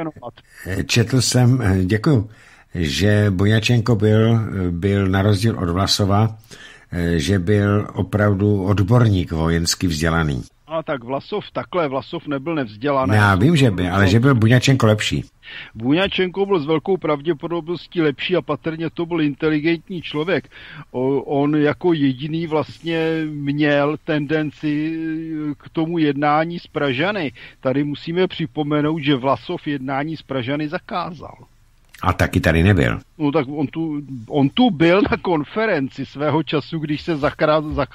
četl jsem, děkuju, že Buňačenko byl, byl na rozdíl od Vlasova, že byl opravdu odborník vojensky vzdělaný.
A tak Vlasov, takhle Vlasov nebyl nevzdělaný.
Já vím, že byl, ale že byl Buňačenko lepší.
Buňačenko byl s velkou pravděpodobností lepší a patrně to byl inteligentní člověk. O, on jako jediný vlastně měl tendenci k tomu jednání s Pražany. Tady musíme připomenout, že Vlasov jednání s Pražany zakázal.
A taky tady nebyl.
No tak on tu, on tu byl na konferenci svého času, když se zakrát, zak,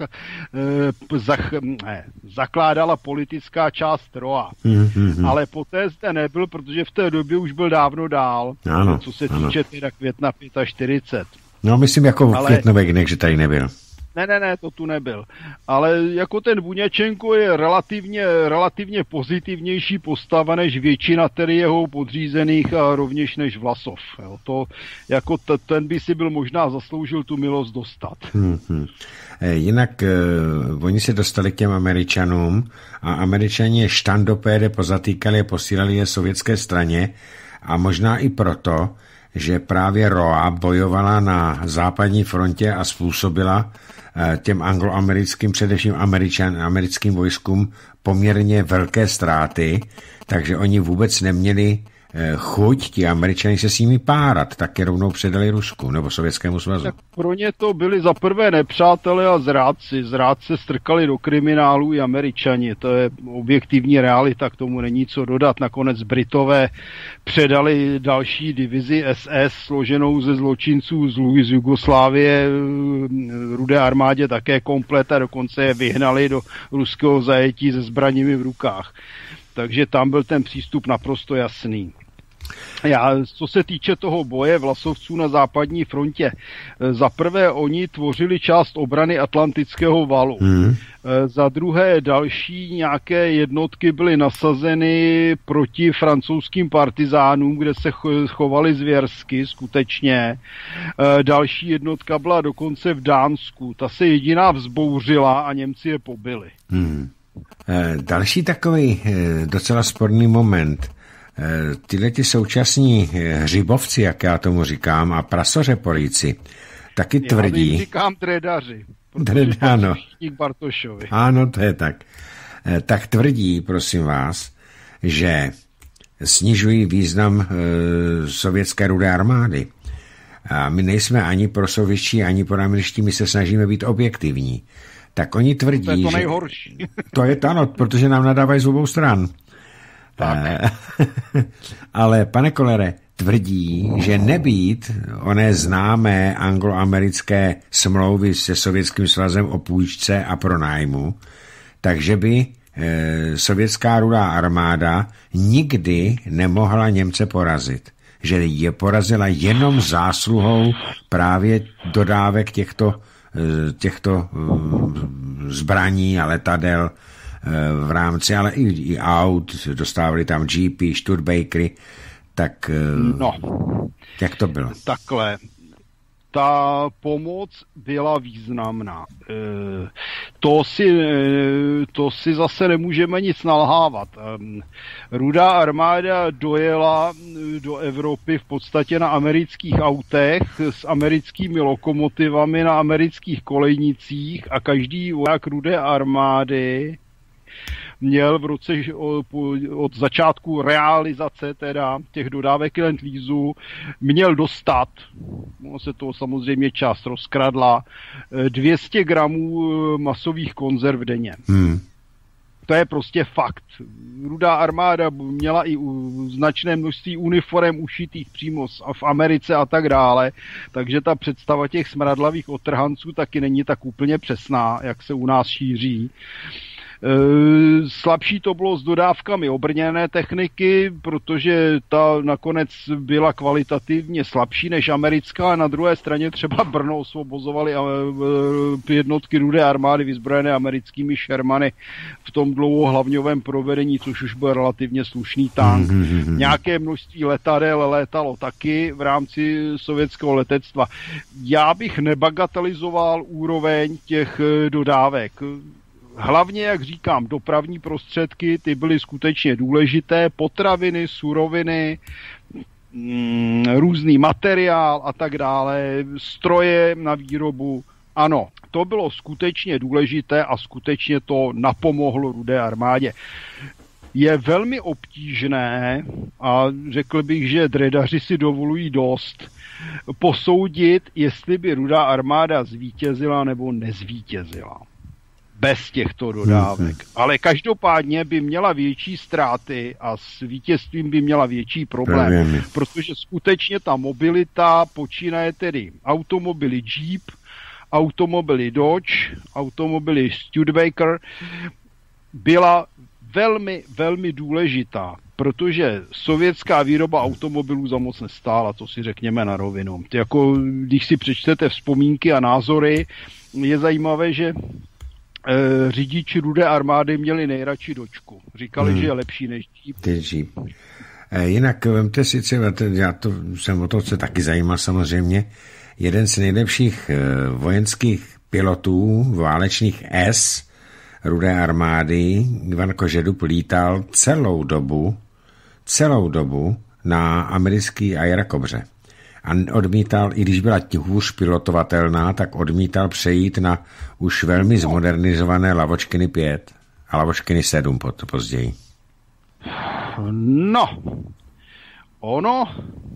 eh, zach, ne, zakládala politická část R O A. Mm-hmm. Ale poté zde nebyl, protože v té době už byl dávno dál.
Ano,
co se týče teda května čtyřicet pět.
No myslím jako v Ale... květnových dnech, že tady nebyl.
Ne, ne, ne, to tu nebyl. Ale jako ten Buňačenko je relativně, relativně pozitivnější postava než většina tedy jeho podřízených a rovněž než Vlasov. Jo. To, jako t- ten by si byl možná zasloužil tu milost dostat.
Hmm, hmm. Jinak eh, oni se dostali k těm Američanům a Američani je štandopéde pozatýkali a posílali je sovětské straně a možná i proto, že právě R O A bojovala na západní frontě a způsobila těm angloamerickým, především američan, americkým vojskům poměrně velké ztráty, takže oni vůbec neměli chuť, ti Američani se s nimi párat, tak je rovnou předali Rusku nebo Sovětskému svazu.
Tak pro ně to byli za prvé nepřátelé a zrádci. Zrádce strkali do kriminálu i Američani. To je objektivní realita, k tomu není co dodat. Nakonec Britové předali další divizi S S, složenou ze zločinců z, z Jugoslávie, Rudé armádě také komplet a dokonce je vyhnali do ruského zajetí se zbraněmi v rukách. Takže tam byl ten přístup naprosto jasný. Já, co se týče toho boje vlasovců na západní frontě, za prvé oni tvořili část obrany Atlantického valu. Hmm. Za druhé další nějaké jednotky byly nasazeny proti francouzským partizánům, kde se chovali zvěrsky skutečně. Další jednotka byla dokonce v Dánsku. Ta se jediná vzbouřila a Němci je pobili. Hmm.
Další takový docela sporný moment. Tyhle ti současní hřibovci, jak já tomu říkám, a prasořeporíci, taky tvrdí...
Já říkám dredaři,
Dred, ano.
Bartošovi.
Ano, to je tak. Tak tvrdí, prosím vás, že snižují význam e, sovětské Rudé armády. A my nejsme ani pro sovětští, ani pro američtí, my se snažíme být objektivní. Tak oni tvrdí,
to je to
že...
nejhorší.
To je to, ano, protože nám nadávají z obou stran. E, ale, pane Kolere, tvrdí, že nebýt oné známé angloamerické smlouvy se Sovětským svazem o půjčce a pronájmu, takže by e, sovětská Rudá armáda nikdy nemohla Němce porazit. Že je porazila jenom zásluhou právě dodávek těchto, e, těchto e, zbraní a letadel e, v rámci, ale i, i aut, dostávali tam Jeepy, Studebakery. Tak
no,
jak to bylo?
Takhle. ta pomoc byla významná. To si, to si zase nemůžeme nic nalhávat. Rudá armáda dojela do Evropy v podstatě na amerických autech s americkými lokomotivami na amerických kolejnicích a každý voják Rudé armády měl v roce od začátku realizace teda těch dodávek Lend-Leasu měl dostat, ono se to samozřejmě část rozkradla, dvě stě gramů masových konzerv denně. Hmm. To je prostě fakt. Rudá armáda měla i značné množství uniform ušitých přímo v Americe a tak dále, takže ta představa těch smradlavých otrhanců taky není tak úplně přesná, jak se u nás šíří. Slabší to bylo s dodávkami obrněné techniky, protože ta nakonec byla kvalitativně slabší než americká, a na druhé straně třeba Brno osvobozovali jednotky Rudé armády vyzbrojené americkými Shermany v tom dlouhohlavňovém provedení, což už byl relativně slušný tank. Mm-hmm. Nějaké množství letadel létalo taky v rámci sovětského letectva. Já bych nebagatelizoval úroveň těch dodávek. Hlavně, jak říkám, dopravní prostředky, ty byly skutečně důležité, potraviny, suroviny, mm, různý materiál a tak dále, stroje na výrobu. Ano, to bylo skutečně důležité a skutečně to napomohlo Rudé armádě. Je velmi obtížné, a řekl bych, že dredaři si dovolují dost, posoudit, jestli by Rudá armáda zvítězila nebo nezvítězila bez těchto dodávek. Hmm. Ale každopádně by měla větší ztráty a s vítězstvím by měla větší problém, Pravěmi. Protože skutečně ta mobilita počínaje tedy automobily Jeep, automobily Dodge, automobily Studebaker byla velmi, velmi důležitá, protože sovětská výroba automobilů za moc nestála, to si řekněme na rovinu. Jako, když si přečtete vzpomínky a názory, je zajímavé, že E, řidiči Rudé armády měli nejradši Dočku. Říkali, hmm. že je lepší než Jeep.
Ty Jeep. E, jinak vemte si třeba, já to jsem o to se taky zajímal samozřejmě, jeden z nejlepších e, vojenských pilotů válečných S Rudé armády, Ivan Kožedup, lítal celou dobu, celou dobu na americký aerokobře. A odmítal, i když byla hůř pilotovatelná, tak odmítal přejít na už velmi zmodernizované Lavočkiny pět a Lavočkiny sedm později.
No, ono,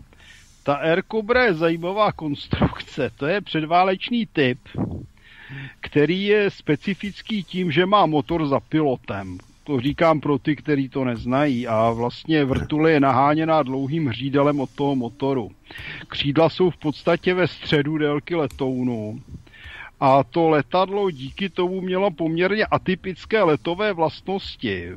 ta Air Cobra je zajímavá konstrukce, to je předválečný typ, který je specifický tím, že má motor za pilotem. To říkám pro ty, kteří to neznají, a vlastně vrtule je naháněná dlouhým hřídelem od toho motoru. Křídla jsou v podstatě ve středu délky letounu a to letadlo díky tomu mělo poměrně atypické letové vlastnosti.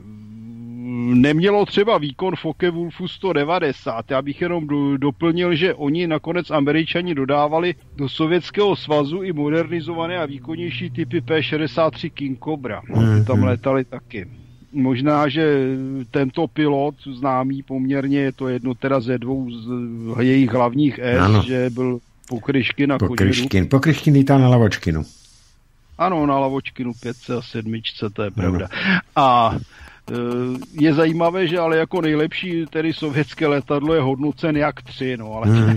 Nemělo třeba výkon Focke-Wulfu sto devadesát. Já bych jenom do, doplnil, že oni nakonec Američani dodávali do Sovětského svazu i modernizované a výkonnější typy P šedesát tři King Cobra. Mm-hmm. Tam létali taky. Možná, že tento pilot známý poměrně, je to jedno teda ze dvou z jejich hlavních S, ano. Že byl Pokryškin a Kožedup.
Pokryškin lítal na Lavočkinu.
Ano, na Lavočkinu pět a sedm, to je pravda. Ano. A je zajímavé, že ale jako nejlepší tedy sovětské letadlo je hodnocen jak tři, no ale... Hmm.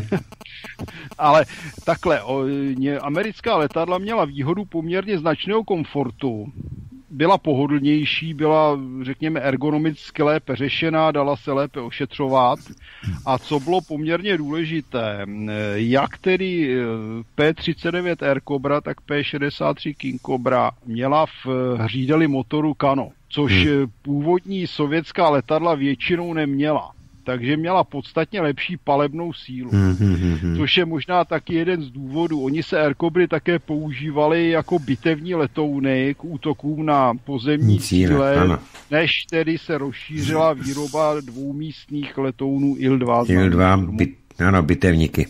ale takhle, o, ně, americká letadla měla výhodu poměrně značného komfortu, byla pohodlnější, byla, řekněme, ergonomicky lépe řešená, dala se lépe ošetřovat. A co bylo poměrně důležité, jak tedy P třicet devět Air Cobra, tak P šedesát tři King Cobra měla v hřídeli motoru Kano, což hmm. původní sovětská letadla většinou neměla. Takže měla podstatně lepší palebnou sílu. Hmm, hmm, hmm. Což je možná taky jeden z důvodů. Oni se Air Cobry také používali jako bitevní letouny k útokům na pozemní cíle, než tedy se rozšířila výroba dvoumístných letounů I L dva.
I L dva, byt, ano, bitevníky.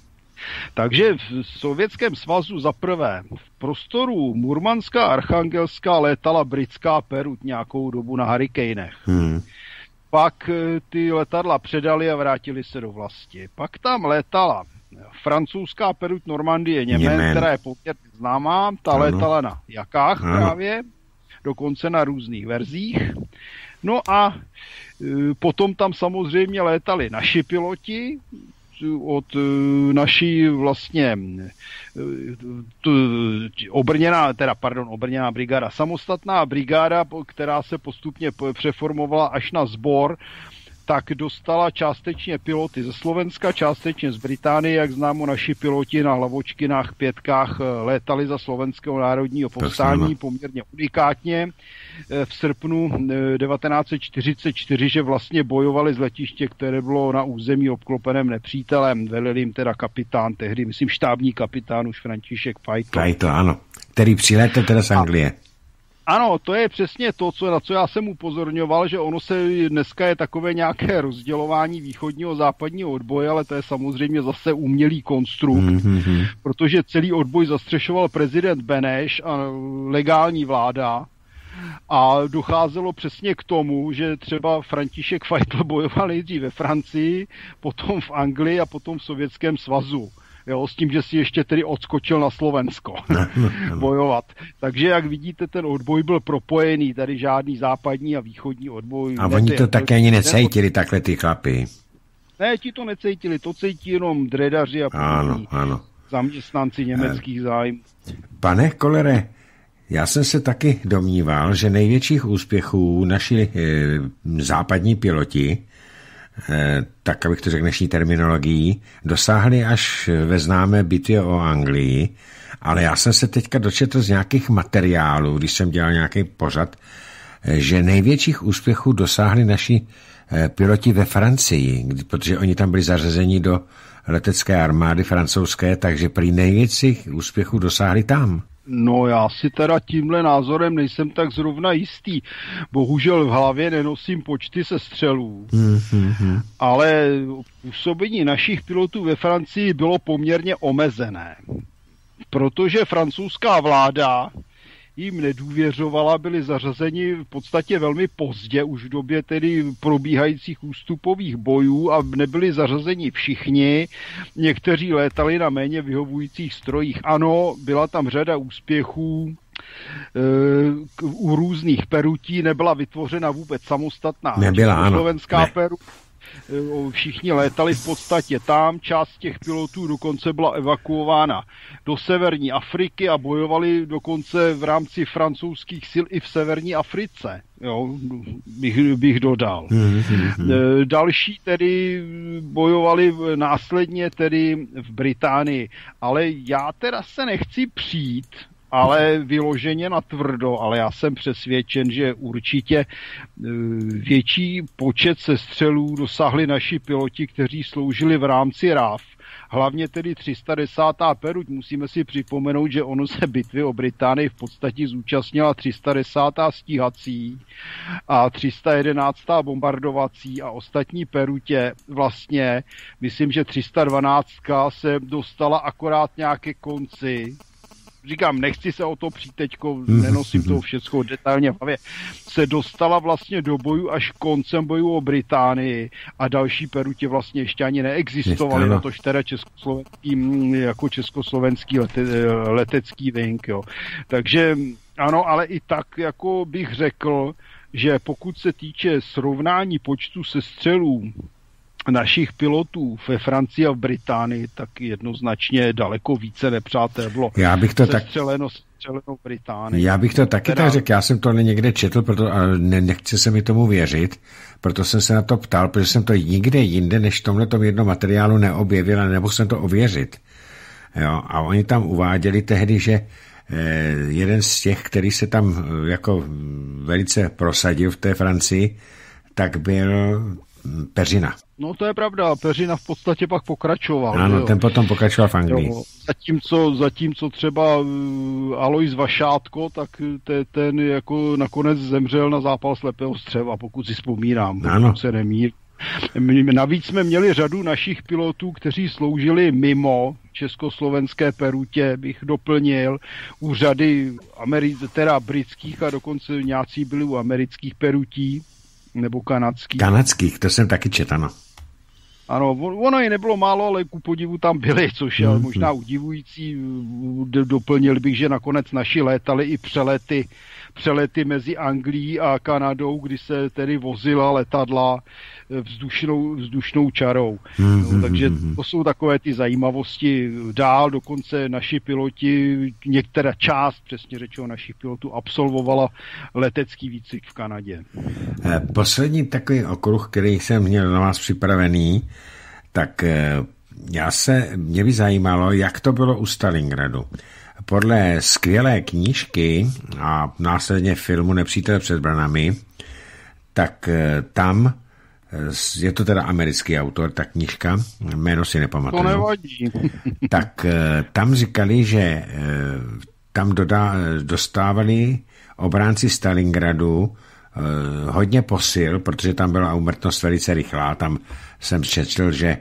Takže v Sovětském svazu za prvé v prostoru Murmanská a Archangelská létala britská Perut nějakou dobu na Hurricanech. Hmm. Pak ty letadla předali a vrátili se do vlasti. Pak tam létala Francouzská Peruť Normandie Němen,
Němen.
která je poměrně známá, ta
Ano.
létala na jakách
Ano.
právě, dokonce na různých verzích. No a e, potom tam samozřejmě létali naši piloti, od naší vlastně tu, obrněná, teda pardon, obrněná brigáda, samostatná brigáda, která se postupně přeformovala až na sbor, tak dostala částečně piloty ze Slovenska, částečně z Británie, jak známo, naši piloti na hlavočkinách, pětkách létali za Slovenského národního povstání poměrně unikátně v srpnu devatenáct set čtyřicet čtyři, že vlastně bojovali z letiště, které bylo na území obklopeném nepřítelem. Velil jim teda kapitán, tehdy, myslím, štábní kapitán už František Fajtl.
Fajtl, ano. Který přilétal teda z Anglie.
Ano, to je přesně to, co, na co já jsem upozorňoval, že ono se dneska je takové nějaké rozdělování východního západního odboje, ale to je samozřejmě zase umělý konstrukt, mm-hmm. protože celý odboj zastřešoval prezident Beneš a legální vláda a docházelo přesně k tomu, že třeba František Fajtl bojoval nejdřív ve Francii, potom v Anglii a potom v Sovětském svazu. Jo, s tím, že si ještě tedy odskočil na Slovensko bojovat. Takže, jak vidíte, ten odboj byl propojený, tady žádný západní a východní odboj.
A oni to také ani necítili, takhle ty chlapy.
Ne, ti to necítili, to cítí jenom dredaři a podobní zaměstnanci německých zájmů.
Pane Kollere, já jsem se taky domníval, že největších úspěchů naši e, západní piloti, e, tak abych to řekl dnešní terminologií, dosáhli až ve známé bitvě o Anglii, ale já jsem se teďka dočetl z nějakých materiálů, když jsem dělal nějaký pořad, e, že největších úspěchů dosáhli naši e, piloti ve Francii, protože oni tam byli zařazeni do letecké armády francouzské, takže prý největších úspěchů dosáhli tam.
No já si teda tímhle názorem nejsem tak zrovna jistý. Bohužel v hlavě nenosím počty sestřelů. Mm-hmm. Ale působení našich pilotů ve Francii bylo poměrně omezené. Protože francouzská vláda jim nedůvěřovala, byli zařazeni v podstatě velmi pozdě, už v době tedy probíhajících ústupových bojů a nebyli zařazeni všichni. Někteří létali na méně vyhovujících strojích. Ano, byla tam řada úspěchů, e, u různých perutí nebyla vytvořena vůbec samostatná
nebyla,
slovenská
ne.
peru. Všichni létali v podstatě tam, část těch pilotů dokonce byla evakuována do severní Afriky a bojovali dokonce v rámci francouzských sil i v severní Africe, jo, bych, bych dodal. Mm-hmm. Další tedy bojovali následně tedy v Británii, ale já teda se nechci přijít, ale vyloženě na tvrdo, ale já jsem přesvědčen, že určitě větší počet sestřelů dosáhli naši piloti, kteří sloužili v rámci R A F. Hlavně tedy tři sta desátá Peruť. Musíme si připomenout, že ono se bitvy o Británii v podstatě zúčastnila tři sta desátá stíhací a tři sta jedenáctá bombardovací a ostatní Perutě vlastně, myslím, že tři sta dvanáctka se dostala akorát nějaké konci. Říkám, nechci se o to přijít teďko, nenosím toho všecko detailně v hlavě, se dostala vlastně do boju až koncem boju o Británii a další perutě vlastně ještě ani neexistovaly, na tož teda československý, jako československý lete, letecký wing, jo. Takže ano, ale i tak jako bych řekl, že pokud se týče srovnání počtu sestřelů našich pilotů ve Francii a v Británii, tak jednoznačně daleko více nepřátel bylo.
Já bych to tak...
Sestřeleno, sestřeleno v Británii.
Já bych to taky teda... tak řekl, já jsem to někde četl, proto, ale ne, nechci se mi tomu věřit, proto jsem se na to ptal, protože jsem to nikde jinde, než v tomhletom jednom materiálu neobjevil a nemohl jsem to ověřit. Jo, a oni tam uváděli tehdy, že eh, jeden z těch, který se tam eh, jako velice prosadil v té Francii, tak byl Peřina.
No to je pravda, Peřina v podstatě pak pokračoval.
Ano, jo. Ten potom pokračoval v Anglii. Jo.
Zatímco, zatímco třeba uh, Alois Vašátko, tak te, ten jako nakonec zemřel na zápal slepého střeva, pokud si vzpomínám, pokud se nemýlím. Navíc jsme měli řadu našich pilotů, kteří sloužili mimo československé Perutě, bych doplnil, u řady Ameri- teda britských a dokonce nějací byli u amerických Perutí, nebo kanadských.
Kanadských, to jsem taky četl, ano.
Ano, ono i nebylo málo, ale ku podivu tam byly, což je mm-hmm. možná udivující. Doplnil bych, že nakonec naši létali i přelety, přelety mezi Anglií a Kanadou, kdy se tedy vozila letadla vzdušnou, vzdušnou čarou. Mm-hmm. No, takže to jsou takové ty zajímavosti. Dál dokonce naši piloti, některá část, přesně řečeno, našich pilotů absolvovala letecký výcvik v Kanadě.
Poslední takový okruh, který jsem měl na vás připravený, tak já se, mě by zajímalo, jak to bylo u Stalingradu. Podle skvělé knížky a následně filmu Nepřítel před branami, tak tam, je to teda americký autor, ta knížka, jméno si nepamatuju.
To nevadí.
Tak tam říkali, že tam dodá, dostávali obránci Stalingradu hodně posil, protože tam byla úmrtnost velice rychlá. Tam jsem četl, že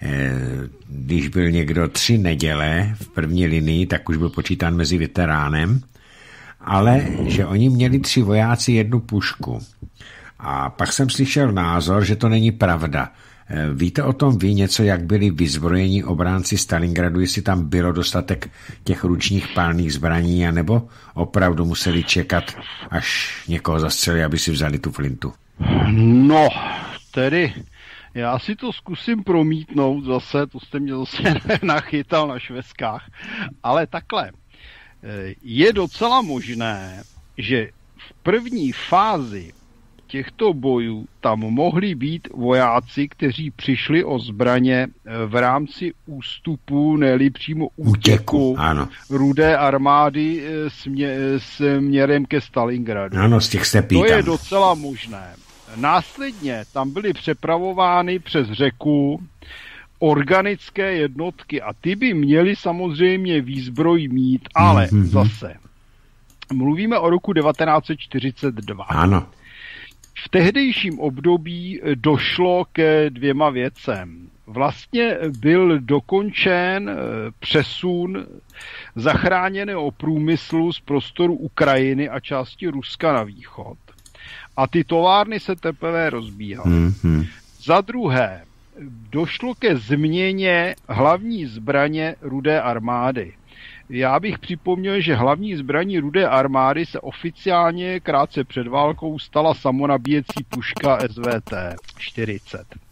když byl někdo tři neděle v první linii, tak už byl počítán mezi veteránem, ale že oni měli tři vojáci jednu pušku. A pak jsem slyšel názor, že to není pravda. Víte o tom vy něco, jak byli vyzbrojeni obránci Stalingradu, jestli tam bylo dostatek těch ručních pálných zbraní, anebo opravdu museli čekat, až někoho zastřelili, aby si vzali tu flintu?
No, tedy já si to zkusím promítnout zase, to jste mě zase nachytal na šveskách, ale takhle. Je docela možné, že v první fázi těchto bojů tam mohli být vojáci, kteří přišli o zbraně v rámci ústupu, ne-li přímo útěku
ano.
Rudé armády smě, směrem ke Stalingradu.
Ano, z těch stepí
To
tam.
je docela možné. Následně tam byly přepravovány přes řeku organické jednotky a ty by měly samozřejmě výzbroj mít, ale mm-hmm. zase mluvíme o roku devatenáct set čtyřicet dva.
Ano.
V tehdejším období došlo ke dvěma věcem. Vlastně byl dokončen přesun zachráněného průmyslu z prostoru Ukrajiny a části Ruska na východ. A ty továrny se teprve rozbíhaly. Mm-hmm. Za druhé, došlo ke změně hlavní zbraně Rudé armády. Já bych připomněl, že hlavní zbraní Rudé armády se oficiálně krátce před válkou stala samonabíjecí puška S V T čtyřicet. E,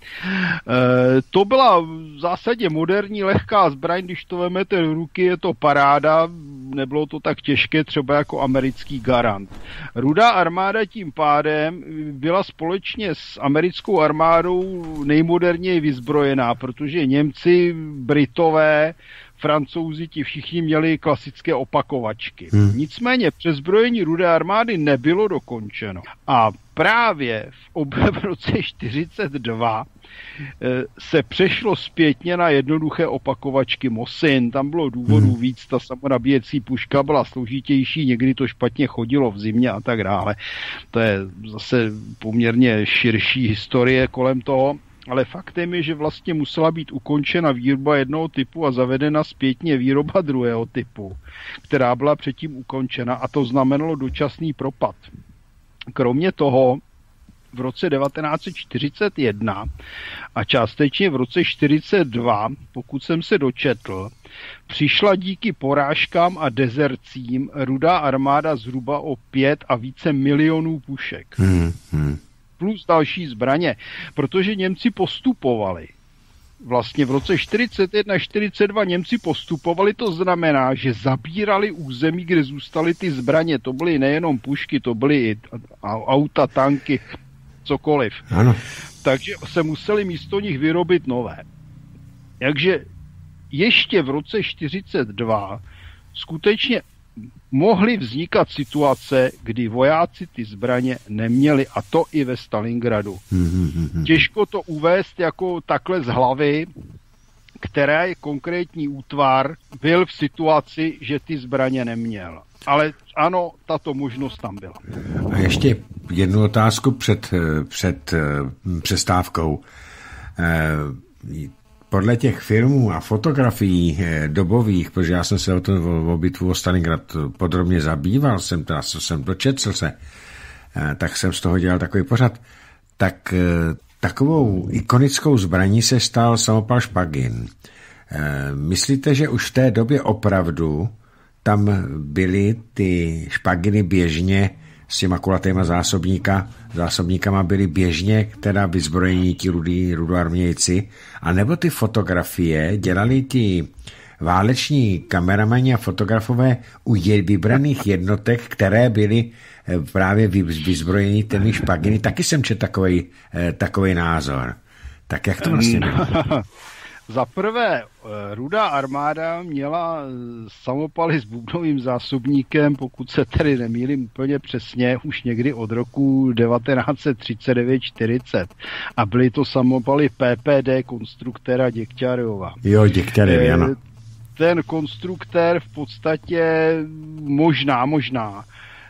to byla v zásadě moderní lehká zbraň, když to vemete do ruky, je to paráda, nebylo to tak těžké třeba jako americký Garant. Rudá armáda tím pádem byla společně s americkou armádou nejmoderněji vyzbrojená, protože Němci, Britové, Francouzi, ti všichni měli klasické opakovačky. Hmm. Nicméně přezbrojení Rudé armády nebylo dokončeno. A právě v, ob- v roce čtyřicet dva e, se přešlo zpětně na jednoduché opakovačky Mosin. Tam bylo důvodů hmm. víc, ta samonabíjecí puška byla složitější, někdy to špatně chodilo v zimě a tak dále. To je zase poměrně širší historie kolem toho. Ale faktem je, že vlastně musela být ukončena výroba jednoho typu a zavedena zpětně výroba druhého typu, která byla předtím ukončena a to znamenalo dočasný propad. Kromě toho v roce devatenáct set čtyřicet jedna a částečně v roce čtyřicet dva, pokud jsem se dočetl, přišla díky porážkám a dezercím Rudá armáda zhruba o pět a více milionů pušek. Hmm, hmm. Plus další zbraně, protože Němci postupovali. Vlastně v roce čtyřicet jedna čtyřicet dva Němci postupovali, to znamená, že zabírali území, kde zůstaly ty zbraně. To byly nejenom pušky, to byly i auta, tanky, cokoliv.
Ano.
Takže se museli místo nich vyrobit nové. Takže ještě v roce čtyřicet dva skutečně mohly vznikat situace, kdy vojáci ty zbraně neměli, a to i ve Stalingradu. Mm-hmm. Těžko to uvést jako takhle z hlavy, který konkrétní útvar byl v situaci, že ty zbraně neměl. Ale ano, tato možnost tam byla.
A ještě jednu otázku před, před přestávkou. Podle těch filmů a fotografií dobových, protože já jsem se o tom o bitvu o Stalingrad podrobně zabýval, jsem, jsem dočetl se, tak jsem z toho dělal takový pořad, tak takovou ikonickou zbraní se stal samopal Špagin. Myslíte, že už v té době opravdu tam byly ty špaginy běžně s těma kulatýma zásobníka, zásobníkama byly běžně, teda vyzbrojení ti rudí, rudoarmějci, a nebo ty fotografie dělali ti váleční kameramani a fotografové u vybraných jednotek, které byly právě vyzbrojení těmi špaginy. Taky jsem četl takový, takový názor. Tak jak to vlastně bylo?
Za prvé, Rudá armáda měla samopaly s bubnovým zásobníkem, pokud se tedy nemýlím úplně přesně, už někdy od roku devatenáct set třicet devět čtyřicet. A byly to samopaly P P D konstruktéra Děkťarova.
Jo, Děkťarov, ano.
Ten konstruktér v podstatě možná, možná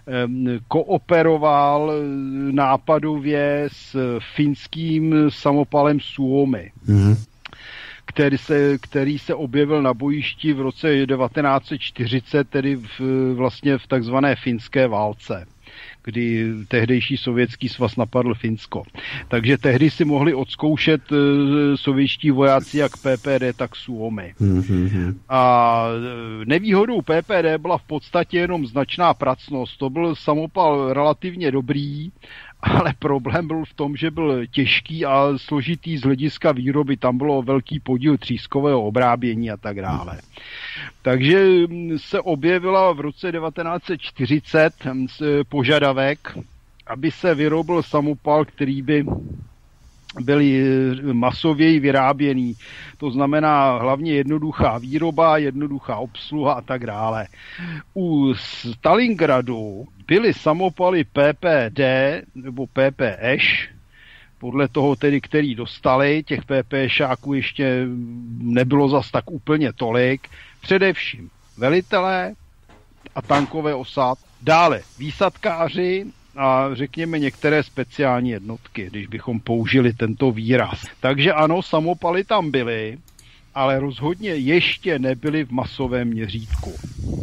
kooperoval nápadově s finským samopalem Suomi. Mm-hmm. Který se, který se objevil na bojišti v roce devatenáct set čtyřicet, tedy v, vlastně v takzvané finské válce, kdy tehdejší sovětský svaz napadl Finsko. Takže tehdy si mohli odzkoušet sovětští vojáci jak P P D, tak Suomi. Mm-hmm. A nevýhodou P P D byla v podstatě jenom značná pracnost. To byl samopal relativně dobrý, ale problém byl v tom, že byl těžký a složitý z hlediska výroby. Tam bylo velký podíl třískového obrábění a tak dále. Takže se objevila v roce devatenáct set čtyřicet požadavek, aby se vyrobil samopal, který by byl masověji vyráběný. To znamená hlavně jednoduchá výroba, jednoduchá obsluha a tak dále. U Stalingradu byly samopaly P P D nebo P P Š, podle toho tedy, který dostali, těch P P šáků ještě nebylo zas tak úplně tolik, především velitelé a tankové osad, dále výsadkáři a řekněme některé speciální jednotky, když bychom použili tento výraz. Takže ano, samopaly tam byly, ale rozhodně ještě nebyly v masovém měřítku.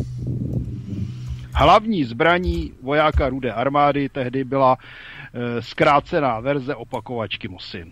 Hlavní zbraní vojáka Rudé armády tehdy byla e, zkrácená verze opakovačky Mosin.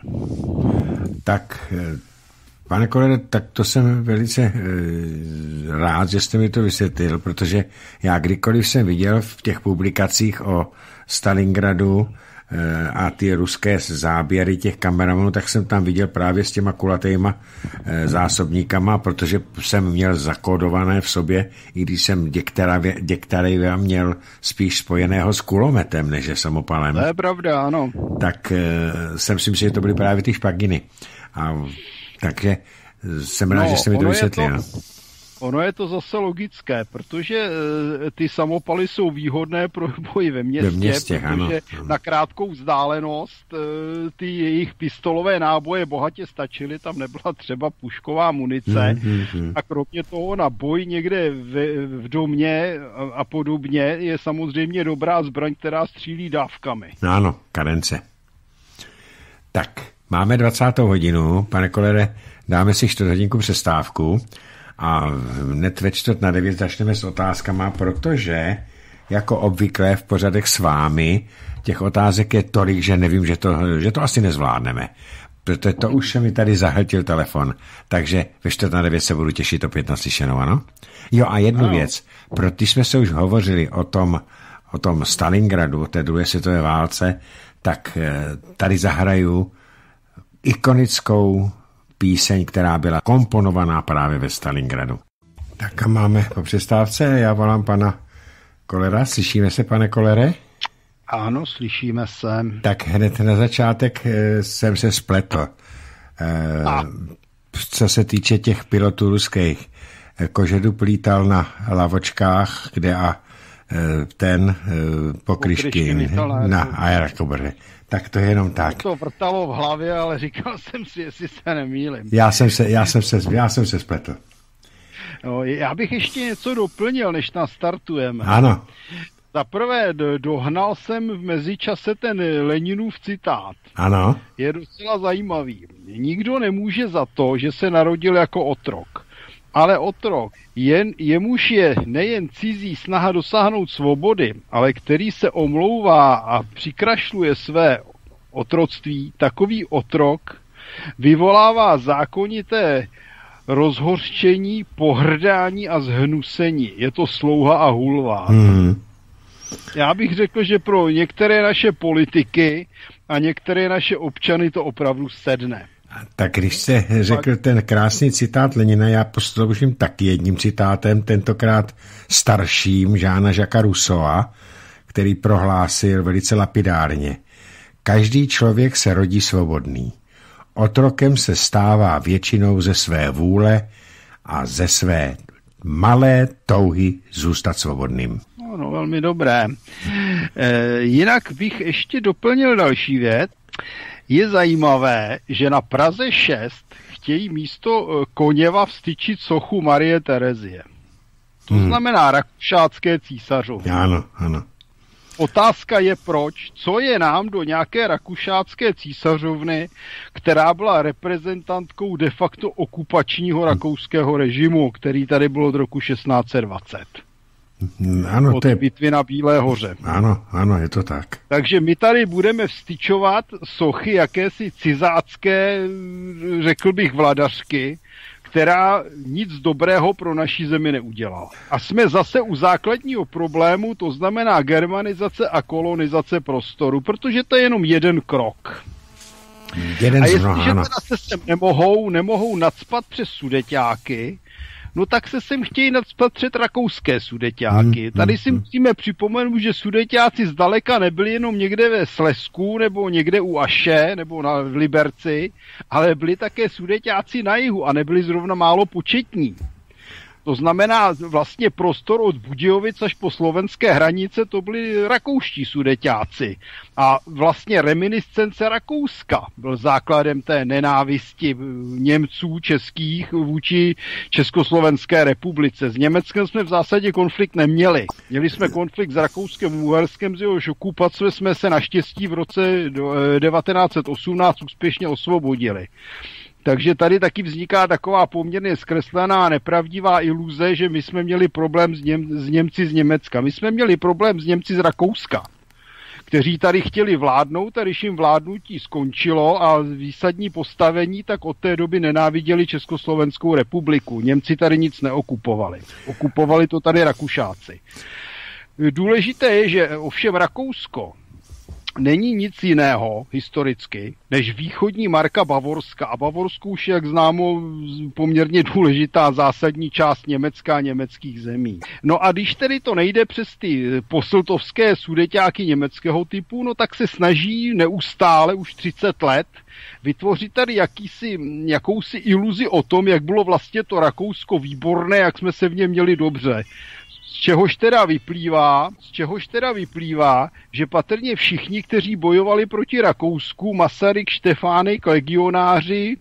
Tak, pane kolego, tak to jsem velice e, rád, že jste mi to vysvětlil, protože já kdykoliv jsem viděl v těch publikacích o Stalingradu e, a ty ruské záběry těch kameramanů, tak jsem tam viděl právě s těma kulatýma e, zásobníkama, protože jsem měl zakódované v sobě, i když jsem Děkťarova měl spíš spojeného s kulometem, než je samopalem.
To je pravda, ano.
Tak e, jsem si myslel, že to byly právě ty špaginy. A takže jsem rád, no, že jste mi to vysvětlil.
Ono je to zase logické, protože e, ty samopaly jsou výhodné pro boj ve městě, ve městě protože ano, ano. Na krátkou vzdálenost e, ty jejich pistolové náboje bohatě stačily, tam nebyla třeba pušková munice mm-hmm. a kromě toho na boj někde v, v domě a, a podobně je samozřejmě dobrá zbraň, která střílí dávkami.
Ano, kadence. Tak, máme dvacátou hodinu, pane kolede, dáme si čtvrt hodinku přestávku a hned ve čtvrt na devět začneme s otázkama, protože jako obvykle v pořadech s vámi těch otázek je tolik, že nevím, že to, že to asi nezvládneme. Protože to už se mi tady zahltil telefon, takže ve čtvrt na devět se budu těšit opět na slyšenou, ano? Jo, a jednu no. věc, protože jsme se už hovořili o tom, o tom Stalingradu, o té druhé světové válce, tak tady zahraju ikonickou píseň, která byla komponovaná právě ve Stalingradu. Tak a máme po přestávce, já volám pana Kolera. Slyšíme se, pane Kolere?
Ano, slyšíme se.
Tak hned na začátek jsem se spletl. A. Co se týče těch pilotů ruských, Kožedu plítal na lavočkách, kde a ten pokryšky na aerokobre. Tak to je jenom tak.
To vrtalo v hlavě, ale říkal jsem si, jestli se nemýlím.
Já jsem se, já jsem se, já jsem se spletl.
No, já bych ještě něco doplnil, než nastartujeme.
Ano.
Za prvé dohnal jsem v mezičase ten Leninův citát.
Ano.
Je docela zajímavý. Nikdo nemůže za to, že se narodil jako otrok. Ale otrok, jen, jemuž je nejen cizí snaha dosáhnout svobody, ale který se omlouvá a přikrašluje své otroctví, takový otrok vyvolává zákonité rozhořčení, pohrdání a zhnusení. Je to slouha a hulvát. Hmm. Já bych řekl, že pro některé naše politiky a některé naše občany to opravdu sedne.
Tak když se řekl ten krásný citát Lenina, já posloužím taky jedním citátem, tentokrát starším Jeana Jacquesa Rousseaua, který prohlásil velice lapidárně: každý člověk se rodí svobodný. Otrokem se stává většinou ze své vůle a ze své malé touhy zůstat svobodným.
No, no velmi dobré. E, jinak bych ještě doplnil další věc. Je zajímavé, že na Praze šest chtějí místo Koněva vstyčit sochu Marie Terezie. To hmm. znamená rakušácké císařovny.
Ano, ano.
Otázka je proč. Co je nám do nějaké rakušácké císařovny, která byla reprezentantkou de facto okupačního rakouského režimu, který tady bylo od roku šestnáct set dvacet.
Ano,
od
to je...
bitvy na Bílé hoře.
Ano, ano, je to tak.
Takže my tady budeme vstyčovat sochy jakési cizácké, řekl bych, vladařky, která nic dobrého pro naši zemi neudělala. A jsme zase u základního problému, to znamená germanizace a kolonizace prostoru, protože to je jenom jeden krok.
Jeden
a jestliže teda se sem nemohou, nemohou nacpat přes Sudeťáky, no tak se sem chtějí nacpat před rakouské Sudeťáky. Hmm, Tady si hmm. musíme připomenout, že Sudeťáci zdaleka nebyli jenom někde ve Slezsku, nebo někde u Aše, nebo na Liberci, ale byli také Sudeťáci na jihu a nebyli zrovna málo početní. To znamená vlastně prostor od Budějovic až po slovenské hranice, to byli rakouští Sudeťáci. A vlastně reminiscence Rakouska byl základem té nenávisti Němců českých vůči Československé republice. S Německem jsme v zásadě konflikt neměli. Měli jsme konflikt s Rakouskem Uherskem, z jehož okupace jsme se naštěstí v roce devatenáct set osmnáct úspěšně osvobodili. Takže tady taky vzniká taková poměrně zkreslená nepravdivá iluze, že my jsme měli problém s, Něm, s Němci z Německa. My jsme měli problém s Němci z Rakouska, kteří tady chtěli vládnout a když jim vládnutí skončilo a výsadní postavení, tak od té doby nenáviděli Československou republiku. Němci tady nic neokupovali. Okupovali to tady Rakušáci. Důležité je, že ovšem Rakousko není nic jiného historicky, než východní marka Bavorska. A Bavorsko už, jak známo, poměrně důležitá zásadní část Německa a německých zemí. No a když tedy to nejde přes ty posltovské Sudeťáky německého typu, no tak se snaží neustále už třicet let vytvořit tady jakýsi, jakousi iluzi o tom, jak bylo vlastně to Rakousko výborné, jak jsme se v něm měli dobře. Z čehož teda vyplývá, z čehož teda vyplývá, že patrně všichni, kteří bojovali proti Rakousku, Masaryk, Štefánek, legionáři,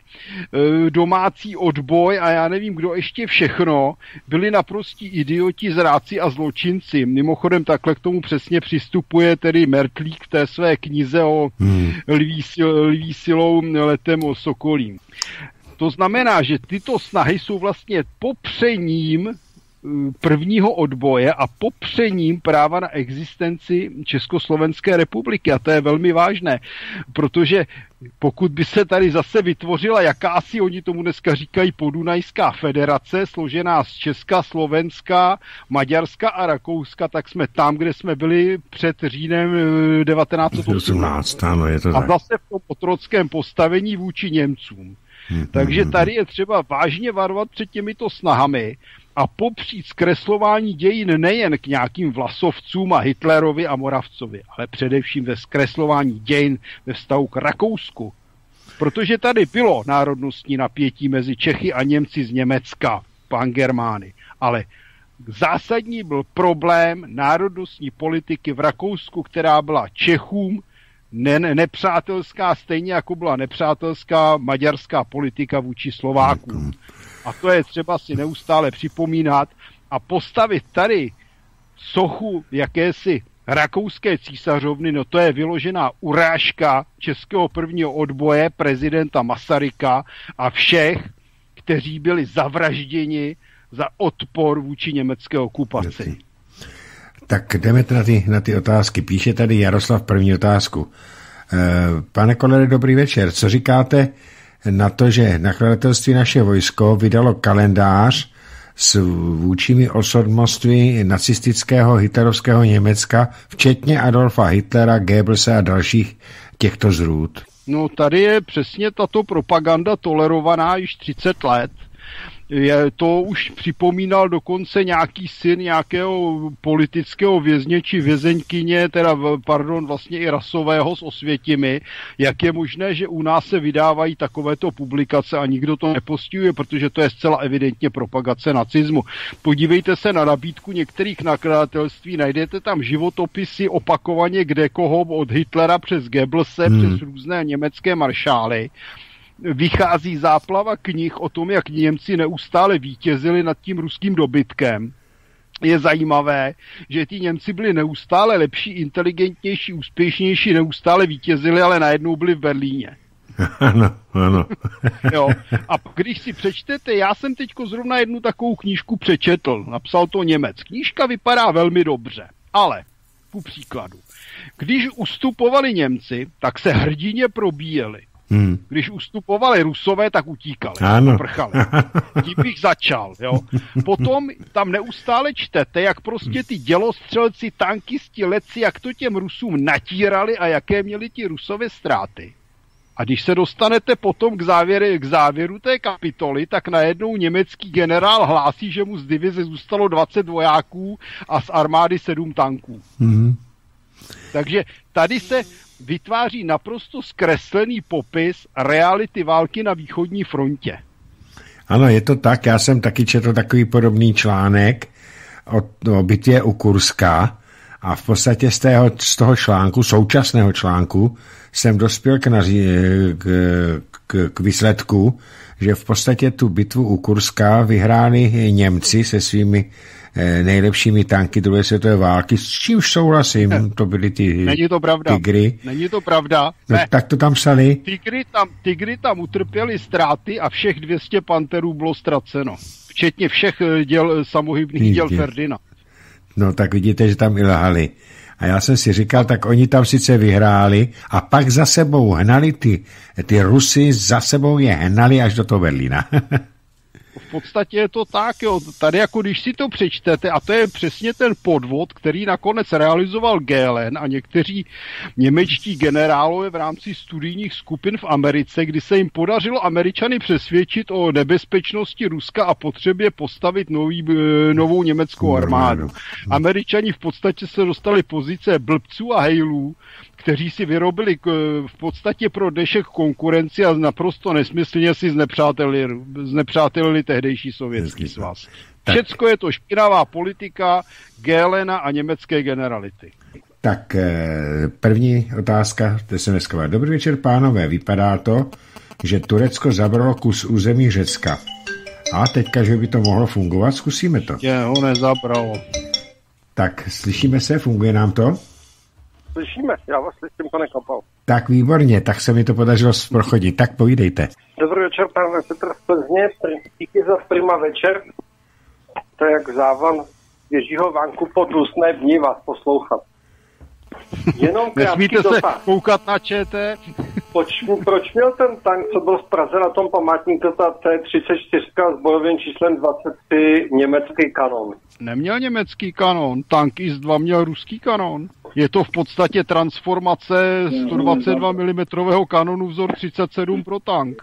domácí odboj a já nevím, kdo ještě všechno, byli naprostí idioti, zráci a zločinci. Mimochodem takhle k tomu přesně přistupuje tedy Mertlík v té své knize o hmm. lví, lví silou letem o Sokolím. To znamená, že tyto snahy jsou vlastně popřením prvního odboje a popřením práva na existenci Československé republiky. A to je velmi vážné, protože pokud by se tady zase vytvořila jakási, oni tomu dneska říkají Podunajská federace, složená z Česka, Slovenska, Maďarska a Rakouska, tak jsme tam, kde jsme byli před říjnem devatenáct set osmnáct.
Ano, je to
a zase v tom otrockém postavení vůči Němcům. Hmm, Takže hmm, tady je třeba vážně varovat před těmito snahami a popřít zkreslování dějin nejen k nějakým Vlasovcům a Hitlerovi a Moravcovi, ale především ve zkreslování dějin ve vztahu k Rakousku. Protože tady bylo národnostní napětí mezi Čechy a Němci z Německa, pangermány, ale zásadní byl problém národnostní politiky v Rakousku, která byla Čechům ne- nepřátelská, stejně jako byla nepřátelská maďarská politika vůči Slovákům. A to je třeba si neustále připomínat a postavit tady sochu jakési rakouské císařovny, no to je vyložená urážka českého prvního odboje, prezidenta Masaryka a všech, kteří byli zavražděni za odpor vůči německé okupaci.
Tak jdeme na ty, na ty otázky. Píše tady Jaroslav první otázku. Pane Kollere, dobrý večer. Co říkáte na to, že nakladatelství Naše vojsko vydalo kalendář s vůčími osobnostmi nacistického hitlerovského Německa, včetně Adolfa Hitlera, Goebbelse a dalších těchto zrůd?
No tady je přesně tato propaganda tolerovaná již třicet let. Je, to už připomínal dokonce nějaký syn nějakého politického vězně či vězeňkyně, teda pardon, vlastně i rasového z Osvětimi, jak je možné, že u nás se vydávají takovéto publikace a nikdo to nepostihuje, protože to je zcela evidentně propagace nacismu. Podívejte se na nabídku některých nakladatelství, najdete tam životopisy opakovaně kde koho od Hitlera přes Goebbelse, hmm. přes různé německé maršály. Vychází záplava knih o tom, jak Němci neustále vítězili nad tím ruským dobytkem. Je zajímavé, že ty Němci byli neustále lepší, inteligentnější, úspěšnější, neustále vítězili, ale najednou byli v Berlíně.
Ano, ano.
Jo. A když si přečtete, já jsem teďko zrovna jednu takovou knížku přečetl, napsal to Němec. Knížka vypadá velmi dobře, ale ku příkladu, když ustupovali Němci, tak se hrdině probíjeli. Hmm. Když ustupovali Rusové, tak utíkali, prchali. Tím bych začal, jo. Potom tam neustále čtete, jak prostě ty dělostřelci, tankisti, letci, jak to těm Rusům natírali a jaké měli ti Rusové ztráty. A když se dostanete potom k, závěry, k závěru té kapitoly, tak najednou německý generál hlásí, že mu z divize zůstalo dvacet vojáků a z armády sedm tanků. Hmm. Takže tady se vytváří naprosto zkreslený popis reality války na východní frontě.
Ano, je to tak. Já jsem taky četl takový podobný článek o, o bitvě u Kurska a v podstatě z, tého, z toho článku, současného článku, jsem dospěl k, naří, k, k, k výsledku, že v podstatě tu bitvu u Kurska vyhráli Němci se svými nejlepšími tanky druhé světové války, s čímž souhlasím, to byly ty
Není to pravda.
Tygry.
Není to pravda.
No,
ne.
Tak to tam psali.
Tygry tam, tygry tam utrpěli ztráty a všech dvě stě panterů bylo ztraceno. Včetně všech děl, samohybných děl Ferdinand.
No tak vidíte, že tam i lhali. A já jsem si říkal, tak oni tam sice vyhráli a pak za sebou hnali ty, ty Rusy, za sebou je hnali až do toho Berlína.
V podstatě je to tak, jo. Tady jako když si to přečtete, a to je přesně ten podvod, který nakonec realizoval Gehlen a někteří němečtí generálové v rámci studijních skupin v Americe, kdy se jim podařilo Američany přesvědčit o nebezpečnosti Ruska a potřebě postavit nový, novou německou armádu. Američani v podstatě se dostali pozice blbců a hejlů, kteří si vyrobili v podstatě pro dnešek konkurenci a naprosto nesmyslně si znepřátelili, znepřátelili tehdejší sovětský svaz. Všecko je to špinavá politika Gehlena a německé generality.
Tak první otázka, to se dneska. Dobrý večer, pánové. Vypadá to, že Turecko zabralo kus území Řecka. A teďka, že by to mohlo fungovat, zkusíme to.
Je, ho nezabralo.
Tak, slyšíme se, funguje nám to?
Slyšíme, já vás slyším, pane Kapal.
Tak výborně, tak se mi to podařilo prochodit. Tak povídejte.
Dobrý večer, pane Petr z Plzně, díky za prima večer. To je jak závan Ježího vánku po dusné dní vás poslouchat. Jenom
nesmíte se koukat na ČT.
Proč, proč měl ten tank, co byl v Praze na tom památníku, ta T třicet čtyři s bojovým číslem dvacet tři, německý kanon?
Neměl německý kanon, tank I S dva měl ruský kanon. Je to v podstatě transformace sto dvacet dva milimetrů kanonu vzor třicet sedm pro tank.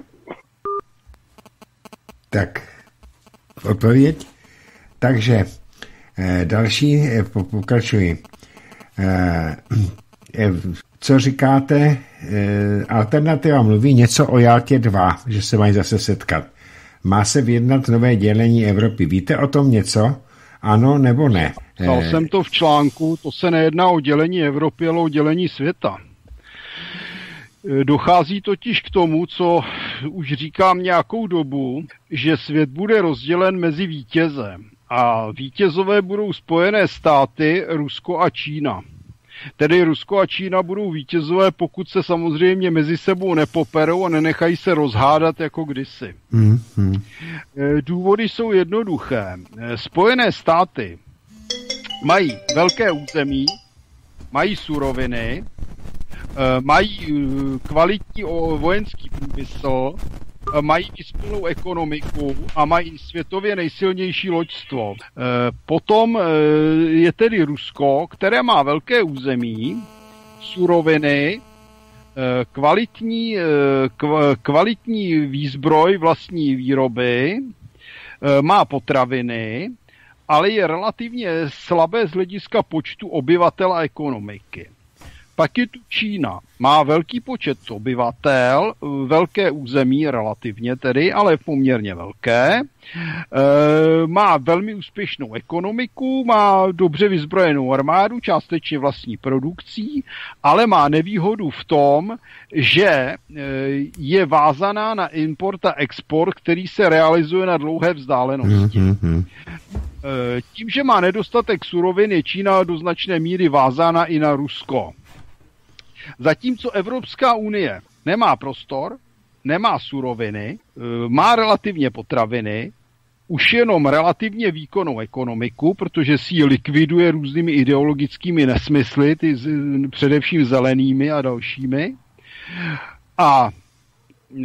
Tak, odpověď. Takže eh, další, eh, pokračuji. Eh, eh, co říkáte? Eh, alternativa mluví něco o Jaltě dva, že se mají zase setkat. Má se vyjednat nové dělení Evropy. Víte o tom něco? Ano nebo ne?
Psal eh... jsem to v článku, to se nejedná o dělení Evropy, ale o dělení světa. Dochází totiž k tomu, co už říkám nějakou dobu, že svět bude rozdělen mezi vítěze. A vítězové budou Spojené státy, Rusko a Čína. Tedy Rusko a Čína budou vítězové, pokud se samozřejmě mezi sebou nepoperou a nenechají se rozhádat jako kdysi. Mm, mm. Důvody jsou jednoduché. Spojené státy mají velké území, mají suroviny, mají kvalitní vojenský průmysl, mají vyspělou ekonomiku a mají světově nejsilnější loďstvo. Potom je tedy Rusko, které má velké území, suroviny, kvalitní, kvalitní výzbroj vlastní výroby, má potraviny, ale je relativně slabé z hlediska počtu obyvatel a ekonomiky. Pak je tu Čína. Má velký počet obyvatel, velké území relativně tedy, ale poměrně velké. E, má velmi úspěšnou ekonomiku, má dobře vyzbrojenou armádu, částečně vlastní produkcí, ale má nevýhodu v tom, že je vázaná na import a export, který se realizuje na dlouhé vzdálenosti. Mm-hmm. E, tím, že má nedostatek surovin, je Čína do značné míry vázána i na Rusko. Zatímco Evropská unie nemá prostor, nemá suroviny, má relativně potraviny, už jenom relativně výkonnou ekonomiku, protože si ji likviduje různými ideologickými nesmysly, ty z, především zelenými a dalšími. A e,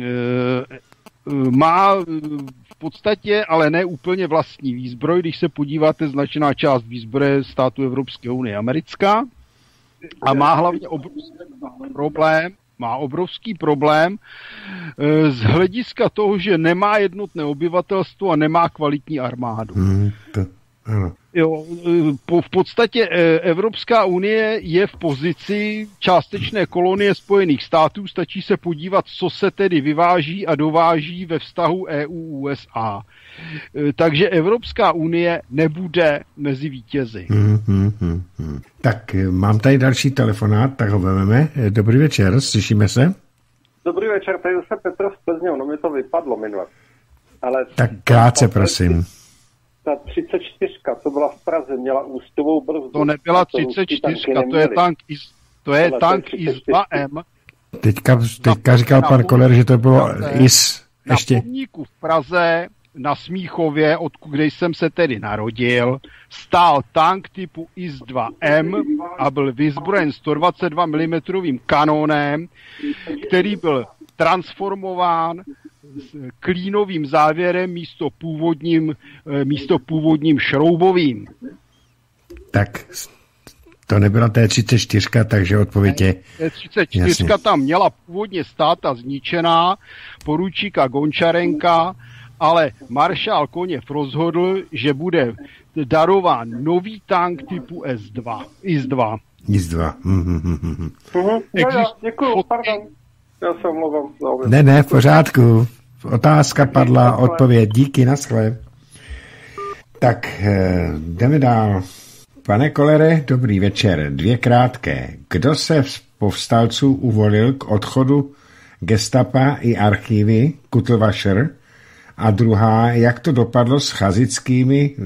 má v podstatě, ale ne úplně vlastní výzbroj, když se podíváte, značná část výzbroje státu Evropské unie americká. A má hlavně obrovský problém, má obrovský problém e, z hlediska toho, že nemá jednotné obyvatelstvo a nemá kvalitní armádu. Hmm, to, ano. Jo, po, v podstatě e, Evropská unie je v pozici částečné kolonie Spojených států, stačí se podívat, co se tedy vyváží a dováží ve vztahu E U U S A. E, takže Evropská unie nebude mezi vítězi.
Hmm, hmm, hmm, hmm. Tak mám tady další telefonát, tak ho vezmeme. Dobrý večer, slyšíme se?
Dobrý večer, tady se Petr z Plzně, no mi to vypadlo minule. Ale
tak krátce, prosím.
Ta třicet čtyři, co byla v Praze, měla ústovou brzdu.
To nebyla třicet čtyři, to je tank I S, to je tank I S dva M.
Teďka, teďka říkal pan Koller, že to bylo I S. Ještě.
Na pomníku v Praze, na Smíchově, odkud kde jsem se tedy narodil, stál tank typu I S dva M a byl vyzbrojen sto dvacet dva milimetrů kanónem, který byl transformován s klínovým závěrem místo původním, místo původním šroubovým.
Tak to nebyla T třicet čtyři, takže odpověď je...
T třicet čtyři jasně. Tam měla původně stát a zničená, poručíka Gončarenka, ale maršál Koněv rozhodl, že bude darován nový tank typu S dva. I S dva.
I S dva. Mm-hmm.
Uh-huh. No, já, děkuju, pardon. Já se omlouvám.
Ne, ne, v pořádku. Otázka padla, odpověď. Díky, naschle. Tak, jdeme dál. Pane Kollere, dobrý večer. Dvě krátké. Kdo se z povstalců uvolil k odchodu gestapa i archívy Kutlvašer? A druhá, jak to dopadlo s chazickými e,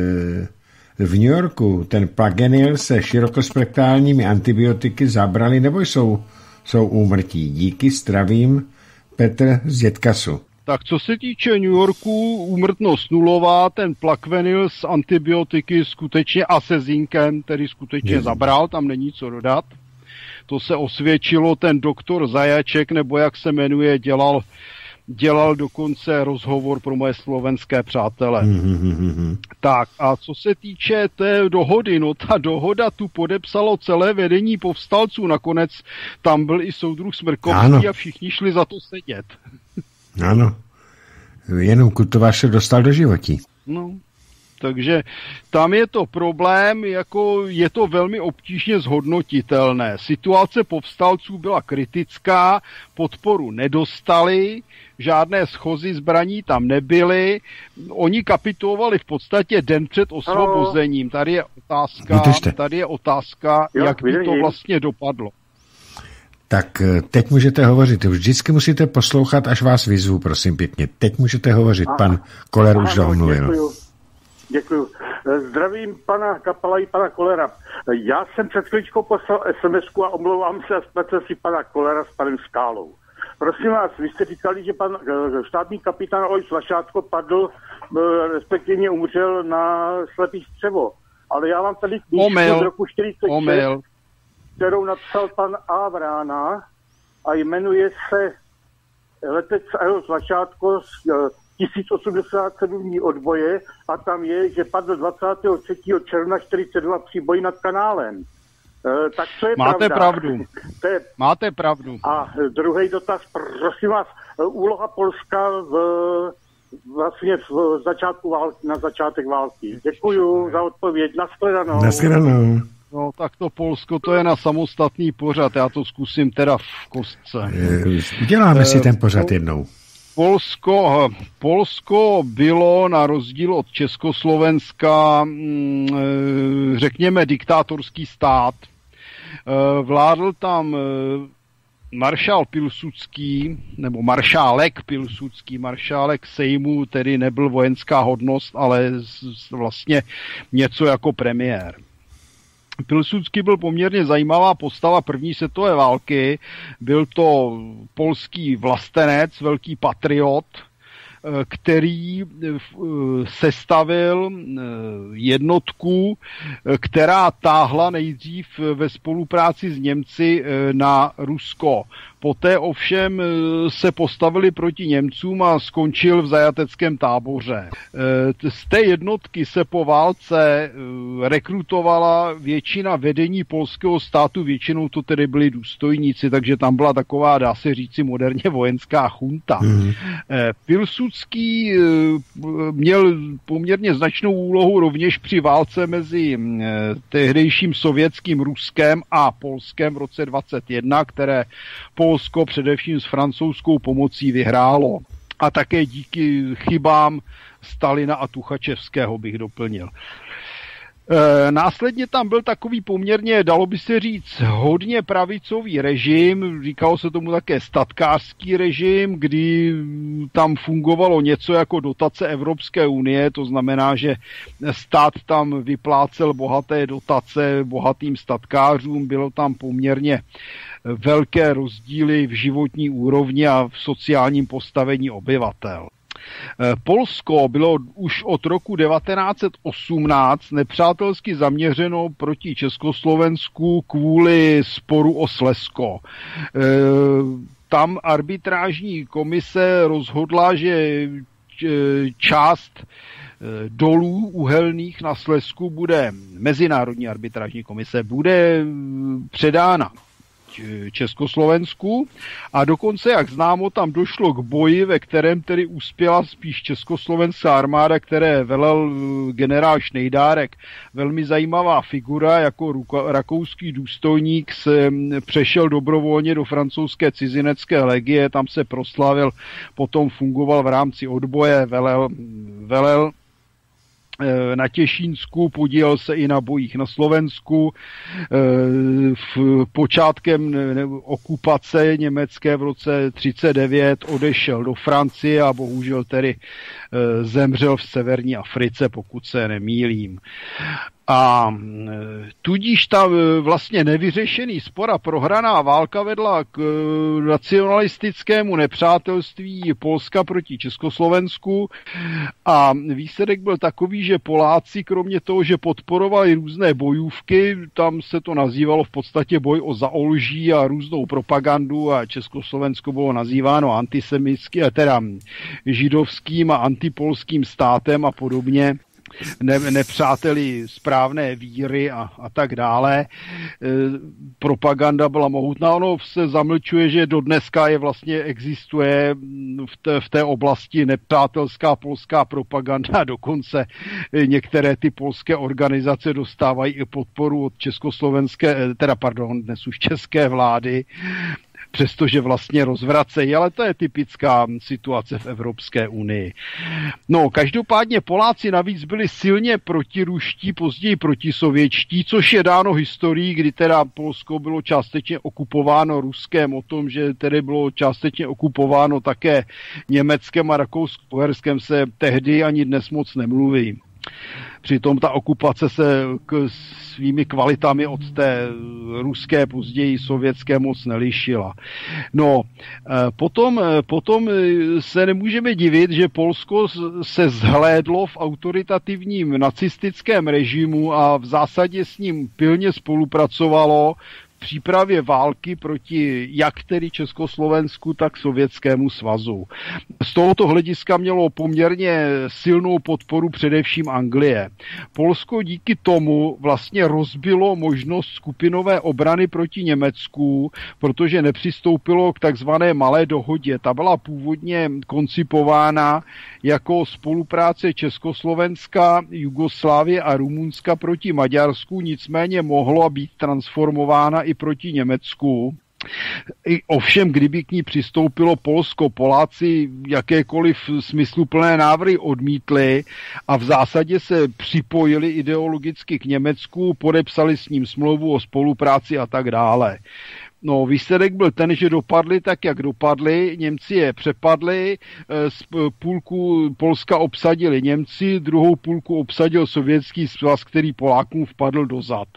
v New Yorku? Ten Plagenil se širokospektrálními antibiotiky zabrali, nebo jsou, jsou úmrtí? Díky, zdravím, Petr z Dětkasu.
Tak co se týče New Yorku, úmrtnost nulová, ten Plaquenil s antibiotiky skutečně a se zinkem, tedy skutečně je. Zabral, tam není co dodat. To se osvědčilo, ten doktor Zajaček, nebo jak se jmenuje, dělal dělal dokonce rozhovor pro moje slovenské přátele. Mm-hmm. Tak a co se týče té dohody, no ta dohoda tu podepsalo celé vedení povstalců, nakonec tam byl i soudruh Smrkovský ano. A všichni šli za to sedět.
Ano, jenom Kutlvašer dostal do životí.
No, takže tam je to problém, jako je to velmi obtížně zhodnotitelné. Situace povstalců byla kritická, podporu nedostali, žádné schozy zbraní tam nebyly, oni kapitulovali v podstatě den před osvobozením. Tady je otázka, tady je otázka, jo, jak by to vlastně dopadlo.
Tak teď můžete hovořit. Vždycky musíte poslouchat, až vás vyzvu, prosím pěkně. Teď můžete hovořit, aha. Pan Koller už domluvil.
Děkuju. Děkuju. Zdravím pana Kapala i pana Kollera. Já jsem před chvíličkou poslal es em esku a omlouvám se a spletl si pana Kollera s panem Skálou. Prosím vás, vy jste říkali, že pan štátní kapitán Ojs Vašátko padl, respektive umřel na slepý střevo. Ale já vám tady knížku z roku čtyřicet šest. Omyl. kterou napsal pan A. Vrána a jmenuje se Letec a jeho začátku tisíc osmdesát sedm dní odboje a tam je, že padl dvacátého třetího června čtyřicet dva při boji nad kanálem. E, tak co je
Máte
pravda?
pravdu.
To je...
Máte pravdu.
A druhý dotaz, prosím vás, úloha Polska v, vlastně v začátku války, na začátek války. Děkuju za odpověď. Nashledanou.
Nashledanou.
No tak to Polsko, to je na samostatný pořad, já to zkusím teda v kostce.
E, uděláme e, si ten pořad jednou.
Polsko, Polsko bylo na rozdíl od Československa, řekněme, diktátorský stát. Vládl tam maršál Pilsudský, nebo maršálek Pilsudský, maršálek Sejmu, tedy nebyl vojenská hodnost, ale vlastně něco jako premiér. Pilsudský byl poměrně zajímavá postava první světové války, byl to polský vlastenec, velký patriot, který sestavil jednotku, která táhla nejdřív ve spolupráci s Němci na Rusko. Poté ovšem se postavili proti Němcům a skončil v zajateckém táboře. Z té jednotky se po válce rekrutovala většina vedení polského státu, většinou to tedy byli důstojníci, takže tam byla taková, dá se říci, moderně vojenská chunta. Mm. Pilsudský měl poměrně značnou úlohu rovněž při válce mezi tehdejším sovětským Ruskem a Polskem v roce dvacet jedna, které Polsko především s francouzskou pomocí vyhrálo. A také díky chybám Stalina a Tuchačevského bych doplnil. E, následně tam byl takový poměrně, dalo by se říct, hodně pravicový režim, říkalo se tomu také statkářský režim, kdy tam fungovalo něco jako dotace Evropské unie, to znamená, že stát tam vyplácel bohaté dotace bohatým statkářům, bylo tam poměrně velké rozdíly v životní úrovni a v sociálním postavení obyvatel. Polsko bylo už od roku devatenáct set osmnáct nepřátelsky zaměřeno proti Československu kvůli sporu o Slezsko. Tam arbitrážní komise rozhodla, že část dolů uhelných na Slezsku bude, mezinárodní arbitrážní komise, bude předána Československu a dokonce, jak známo, tam došlo k boji, ve kterém tedy uspěla spíš československá armáda, které velel generál Šnejdárek. Velmi zajímavá figura, jako rakouský důstojník se přešel dobrovolně do francouzské cizinecké legie, tam se proslavil, potom fungoval v rámci odboje, velel, velel na Těšínsku, podílel se i na bojích na Slovensku. V počátkem okupace německé v roce třicet devět odešel do Francie a bohužel tedy zemřel v severní Africe, pokud se nemýlím. A tudíž ta vlastně nevyřešený spor a prohraná válka vedla k nacionalistickému nepřátelství Polska proti Československu a výsledek byl takový, že Poláci kromě toho, že podporovali různé bojůvky, tam se to nazývalo v podstatě boj o Zaolží a různou propagandu a Československo bylo nazýváno antisemitským, teda židovským a antipolským státem a podobně. Ne, nepřáteli správné víry a, a tak dále. E, propaganda byla mohutná. Ono se zamlčuje, že do dneska je vlastně existuje v té, v té oblasti nepřátelská polská propaganda. Dokonce některé ty polské organizace dostávají i podporu od československé, teda pardon, dnes už české vlády, přestože vlastně rozvracejí, ale to je typická situace v Evropské unii. No, každopádně Poláci navíc byli silně protiruští, později protisovětští, což je dáno historií, kdy teda Polsko bylo částečně okupováno Ruskem, o tom, že tedy bylo částečně okupováno také Německem a Rakousko-Uherskem se tehdy ani dnes moc nemluví. Přitom ta okupace se k svými kvalitami od té ruské, později sovětské moc nelišila. No, potom, potom se nemůžeme divit, že Polsko se zhlédlo v autoritativním nacistickém režimu a v zásadě s ním pilně spolupracovalo, přípravě války proti jak tedy Československu, tak Sovětskému svazu. Z tohoto hlediska mělo poměrně silnou podporu především Anglie. Polsko díky tomu vlastně rozbilo možnost skupinové obrany proti Německu, protože nepřistoupilo k takzvané malé dohodě. Ta byla původně koncipována jako spolupráce Československa, Jugoslávie a Rumunska proti Maďarsku, nicméně mohla být transformována i proti Německu. I ovšem, kdyby k ní přistoupilo Polsko, Poláci jakékoliv smysluplné návrhy odmítli a v zásadě se připojili ideologicky k Německu, podepsali s ním smlouvu o spolupráci a tak dále. No, výsledek byl ten, že dopadli tak, jak dopadli. Němci je přepadli, z půlku Polska obsadili Němci, druhou půlku obsadil Sovětský svaz, který Polákům vpadl do zad.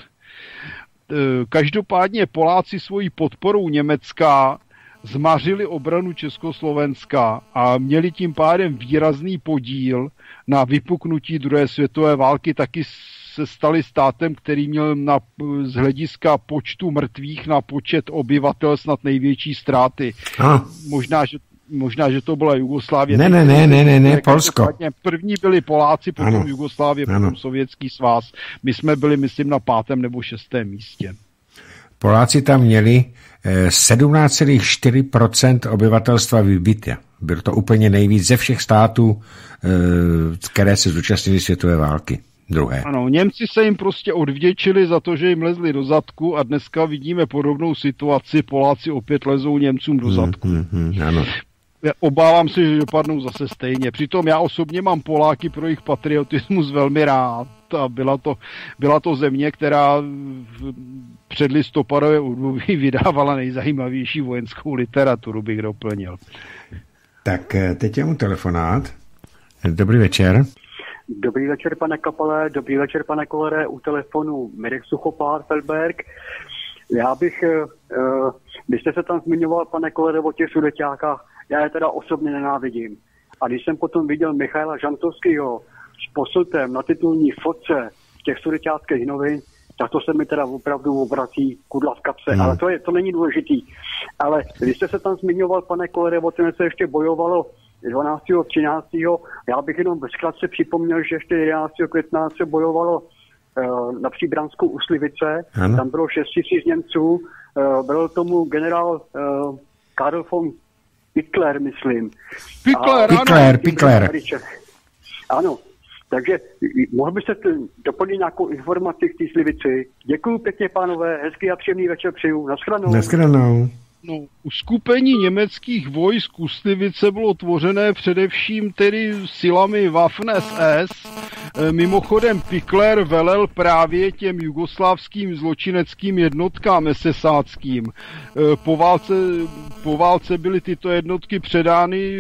Každopádně Poláci svojí podporou Německa zmařili obranu Československa a měli tím pádem výrazný podíl na vypuknutí druhé světové války. Taky se stali státem, který měl na, z hlediska počtu mrtvých na počet obyvatel snad největší ztráty. Ah. Možná, že Možná, že to byla Jugoslávie.
Ne, ne, ne, ne, ne, ne, Polsko.
První byli Poláci, potom
ano.
Jugoslávie,
ano.
potom Sovětský svaz. My jsme byli, myslím, na pátém nebo šestém místě.
Poláci tam měli sedmnáct celá čtyři procenta obyvatelstva vybitě. Bylo to úplně nejvíc ze všech států, které se zúčastnili světové války. Druhé.
Ano, Němci se jim prostě odvděčili za to, že jim lezli do zadku a dneska vidíme podobnou situaci. Poláci opět lezou Němcům do zadku.
Hmm, hmm, hmm, ano.
Obávám se, že dopadnou zase stejně. Přitom já osobně mám Poláky pro jejich patriotismus velmi rád. A byla to, byla to země, která v předlistopadové období vydávala nejzajímavější vojenskou literaturu, bych doplnil.
Tak teď je mu telefonát. Dobrý večer.
Dobrý večer, pane Kapale, dobrý večer, pane Kolere, u telefonu Mirek Suchopár, Feldberg. Já bych, uh, když jste se tam zmiňoval, pane Kolere, o těch sudeťákách, já je teda osobně nenávidím. A když jsem potom viděl Michaila Žantovského s posutem na titulní fotce těch sudeťáckých novin, tak to se mi teda opravdu obrací kudla v kapse. Hmm. Ale to, je, to není důležitý. Ale když jste se tam zmiňoval, pane Kolere, o tom se ještě bojovalo dvanáctého třináctého Já bych jenom zkrátce připomněl, že ještě jedenáctého května se bojovalo uh, na Příbranskou u Slivice. Ano. Tam bylo šest tisíc Němců. Uh, byl tomu generál uh, Karl von Pickler, myslím.
Pickler,
Pickler, Pickler.
Ano, takže mohl byste doplnit nějakou informaci k té Slivici. Děkuju pěkně, pánové, hezký a příjemný večer přeju. Naschledanou.
Naschledanou.
No, uskupení německých vojsk u Slivice bylo tvořené především tedy silami Waffen es es. Mimochodem Pickler velel právě těm jugoslávským zločineckým jednotkám esesáckým. Po válce, po válce byly tyto jednotky předány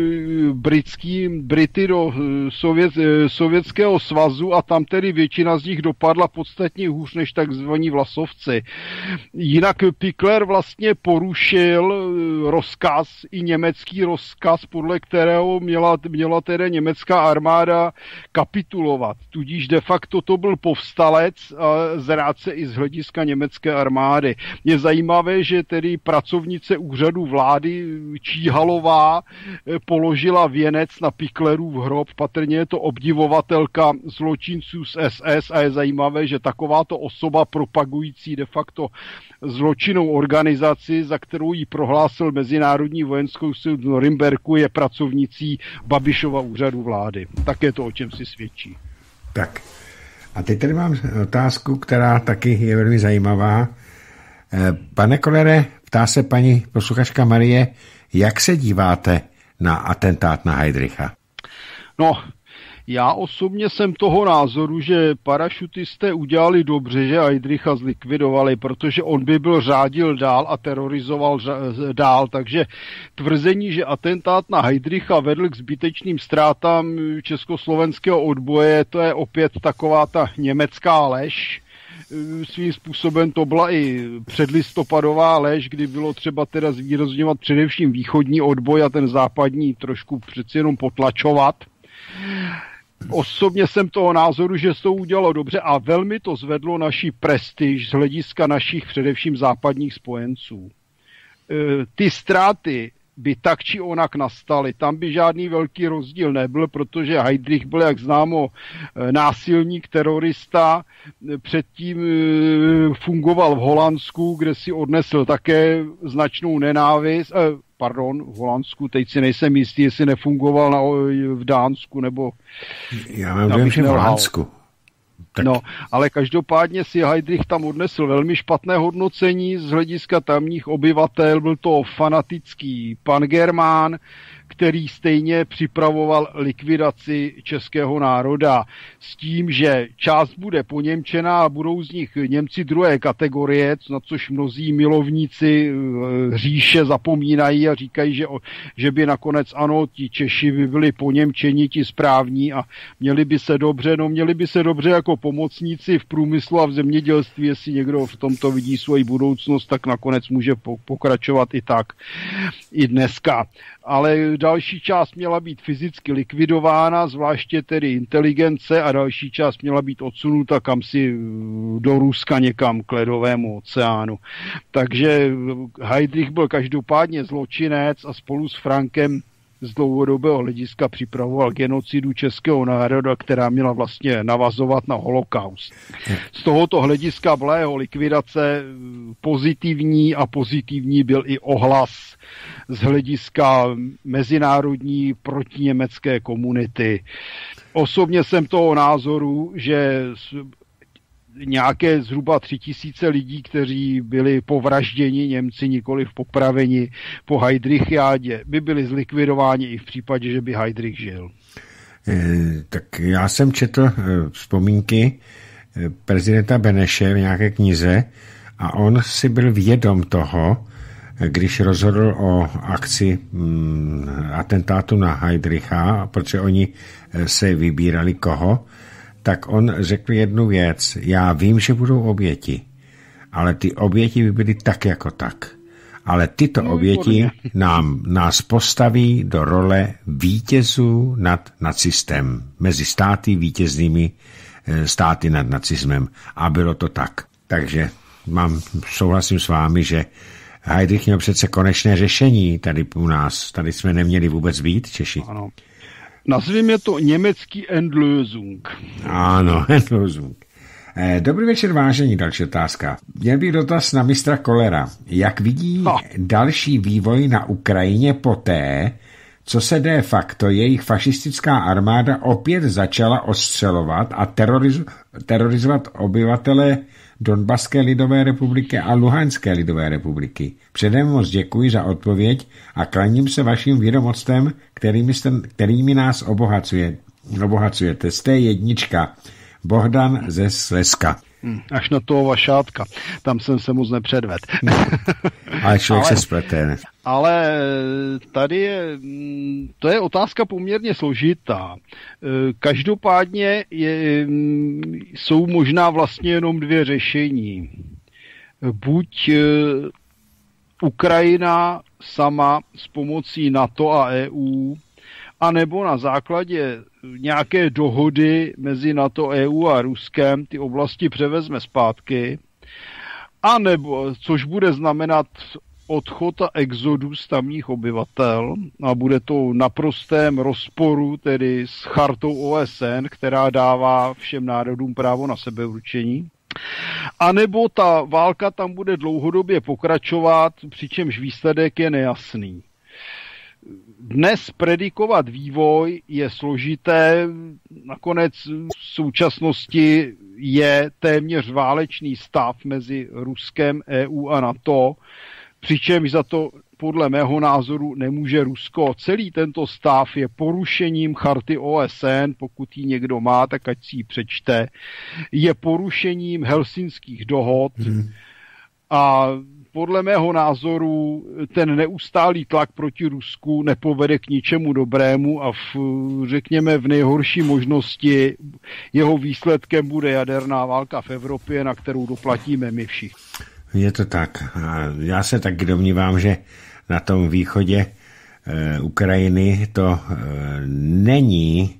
britským, Brity do Sovět, Sovětského svazu a tam tedy většina z nich dopadla podstatně hůř než takzvaní vlasovci. Jinak Pickler vlastně porušil rozkaz, i německý rozkaz, podle kterého měla, měla tedy německá armáda kapitulovat. Tudíž de facto to byl povstalec a zrádce i z hlediska německé armády. Je zajímavé, že tedy pracovnice úřadu vlády Číhalová položila věnec na Picklerův hrob. Patrně je to obdivovatelka zločinců z es es a je zajímavé, že takováto osoba propagující de facto zločinnou organizaci, za kterou ji prohlásil Mezinárodní vojenskou soud v Norimberku, je pracovnicí Babišova úřadu vlády. Také to, o čem si svědčí.
Tak. A teď tady mám otázku, která taky je velmi zajímavá. Pane Kolere, ptá se paní posluchačka Marie, jak se díváte na atentát na Heydricha?
No, já osobně jsem toho názoru, že parašutisté udělali dobře, že Heydricha zlikvidovali, protože on by byl řádil dál a terorizoval dál, takže tvrzení, že atentát na Heydricha vedl k zbytečným ztrátám československého odboje, to je opět taková ta německá lež. Svým způsobem to byla i předlistopadová lež, kdy bylo třeba teda zvýrazňovat především východní odboj a ten západní trošku přeci jenom potlačovat. Osobně jsem toho názoru, že se to udělalo dobře a velmi to zvedlo naši prestiž z hlediska našich především západních spojenců. Ty ztráty by tak či onak nastaly. Tam by žádný velký rozdíl nebyl, protože Heydrich byl, jak známo, násilník, terorista, předtím fungoval v Holandsku, kde si odnesl také značnou nenávist, eh, pardon, v Holandsku, teď si nejsem jistý, jestli nefungoval na, v Dánsku, nebo...
Já mám dojem, že v Holandsku.
Tak. No, ale každopádně si Heydrich tam odnesl velmi špatné hodnocení z hlediska tamních obyvatel. Byl to fanatický pangermán, který stejně připravoval likvidaci českého národa s tím, že část bude poněmčená a budou z nich Němci druhé kategorie, na což mnozí milovníci říše zapomínají a říkají, že, že by nakonec ano, ti Češi by byli poněmčeni, ti správní a měli by se dobře, no měli by se dobře jako pomocníci v průmyslu a v zemědělství, jestli někdo v tomto vidí svoji budoucnost, tak nakonec může pokračovat i tak, i dneska. Ale další část měla být fyzicky likvidována, zvláště tedy inteligence, a další část měla být odsunuta kamsi do Ruska někam k ledovému oceánu. Takže Heydrich byl každopádně zločinec a spolu s Frankem z dlouhodobého hlediska připravoval genocidu českého národa, která měla vlastně navazovat na holokaust. Z tohoto hlediska byla jeho likvidace pozitivní a pozitivní byl i ohlas z hlediska mezinárodní protiněmecké komunity. Osobně jsem toho názoru, že nějaké zhruba tři tisíce lidí, kteří byli povražděni Němci, nikoli popraveni po Heydrichiádě, by byli zlikvidováni i v případě, že by Heydrich žil.
E, tak já jsem četl e, vzpomínky e, prezidenta Beneše v nějaké knize a on si byl vědom toho, když rozhodl o akci mm, atentátu na Heydricha, protože oni se vybírali koho, tak on řekl jednu věc. Já vím, že budou oběti, ale ty oběti by byly tak jako tak. Ale tyto no, oběti nám, nás postaví do role vítězů nad nacistem. Mezi státy vítěznými státy nad nacismem. A bylo to tak. Takže mám, souhlasím s vámi, že Heydrich měl přece konečné řešení tady u nás. Tady jsme neměli vůbec být, Češi.
Ano. Nazvíme to německý Endlösung.
Ano, Endlösung. Dobrý večer, vážení, další otázka. Měl bych dotaz na mistra Kollera. Jak vidí no. další vývoj na Ukrajině poté, co se de facto jejich fašistická armáda opět začala ostřelovat a teroriz- terorizovat obyvatele Donbaské lidové republiky a Luhanské lidové republiky. Předem moc děkuji za odpověď a klaním se vašim vědomostem, kterými, jste, kterými nás obohacuje, obohacujete. Jste jednička. Bohdan ze Slezska.
Hmm, až na toho Vašátka. Tam jsem se moc nepředvedl.
Ale člověk ale, se splete. Ne?
Ale tady je, to je otázka poměrně složitá. Každopádně je, jsou možná vlastně jenom dvě řešení. Buď Ukrajina sama s pomocí NATO a E U, anebo na základě nějaké dohody mezi NATO, E U a Ruskem ty oblasti převezme zpátky, anebo, což bude znamenat odchod a exodus tamních obyvatel a bude to naprostém rozporu tedy s chartou O S N, která dává všem národům právo na sebeurčení. A nebo ta válka tam bude dlouhodobě pokračovat, přičemž výsledek je nejasný. Dnes predikovat vývoj je složité, nakonec v současnosti je téměř válečný stav mezi Ruskem, E U a NATO, přičemž za to podle mého názoru nemůže Rusko. Celý tento stav je porušením charty O S N, pokud ji někdo má, tak ať si ji přečte, je porušením helsinských dohod hmm. a podle mého názoru ten neustálý tlak proti Rusku nepovede k ničemu dobrému a v, řekněme v nejhorší možnosti jeho výsledkem bude jaderná válka v Evropě, na kterou doplatíme my všichni.
Je to tak. Já se taky domnívám, že na tom východě e, Ukrajiny to e, není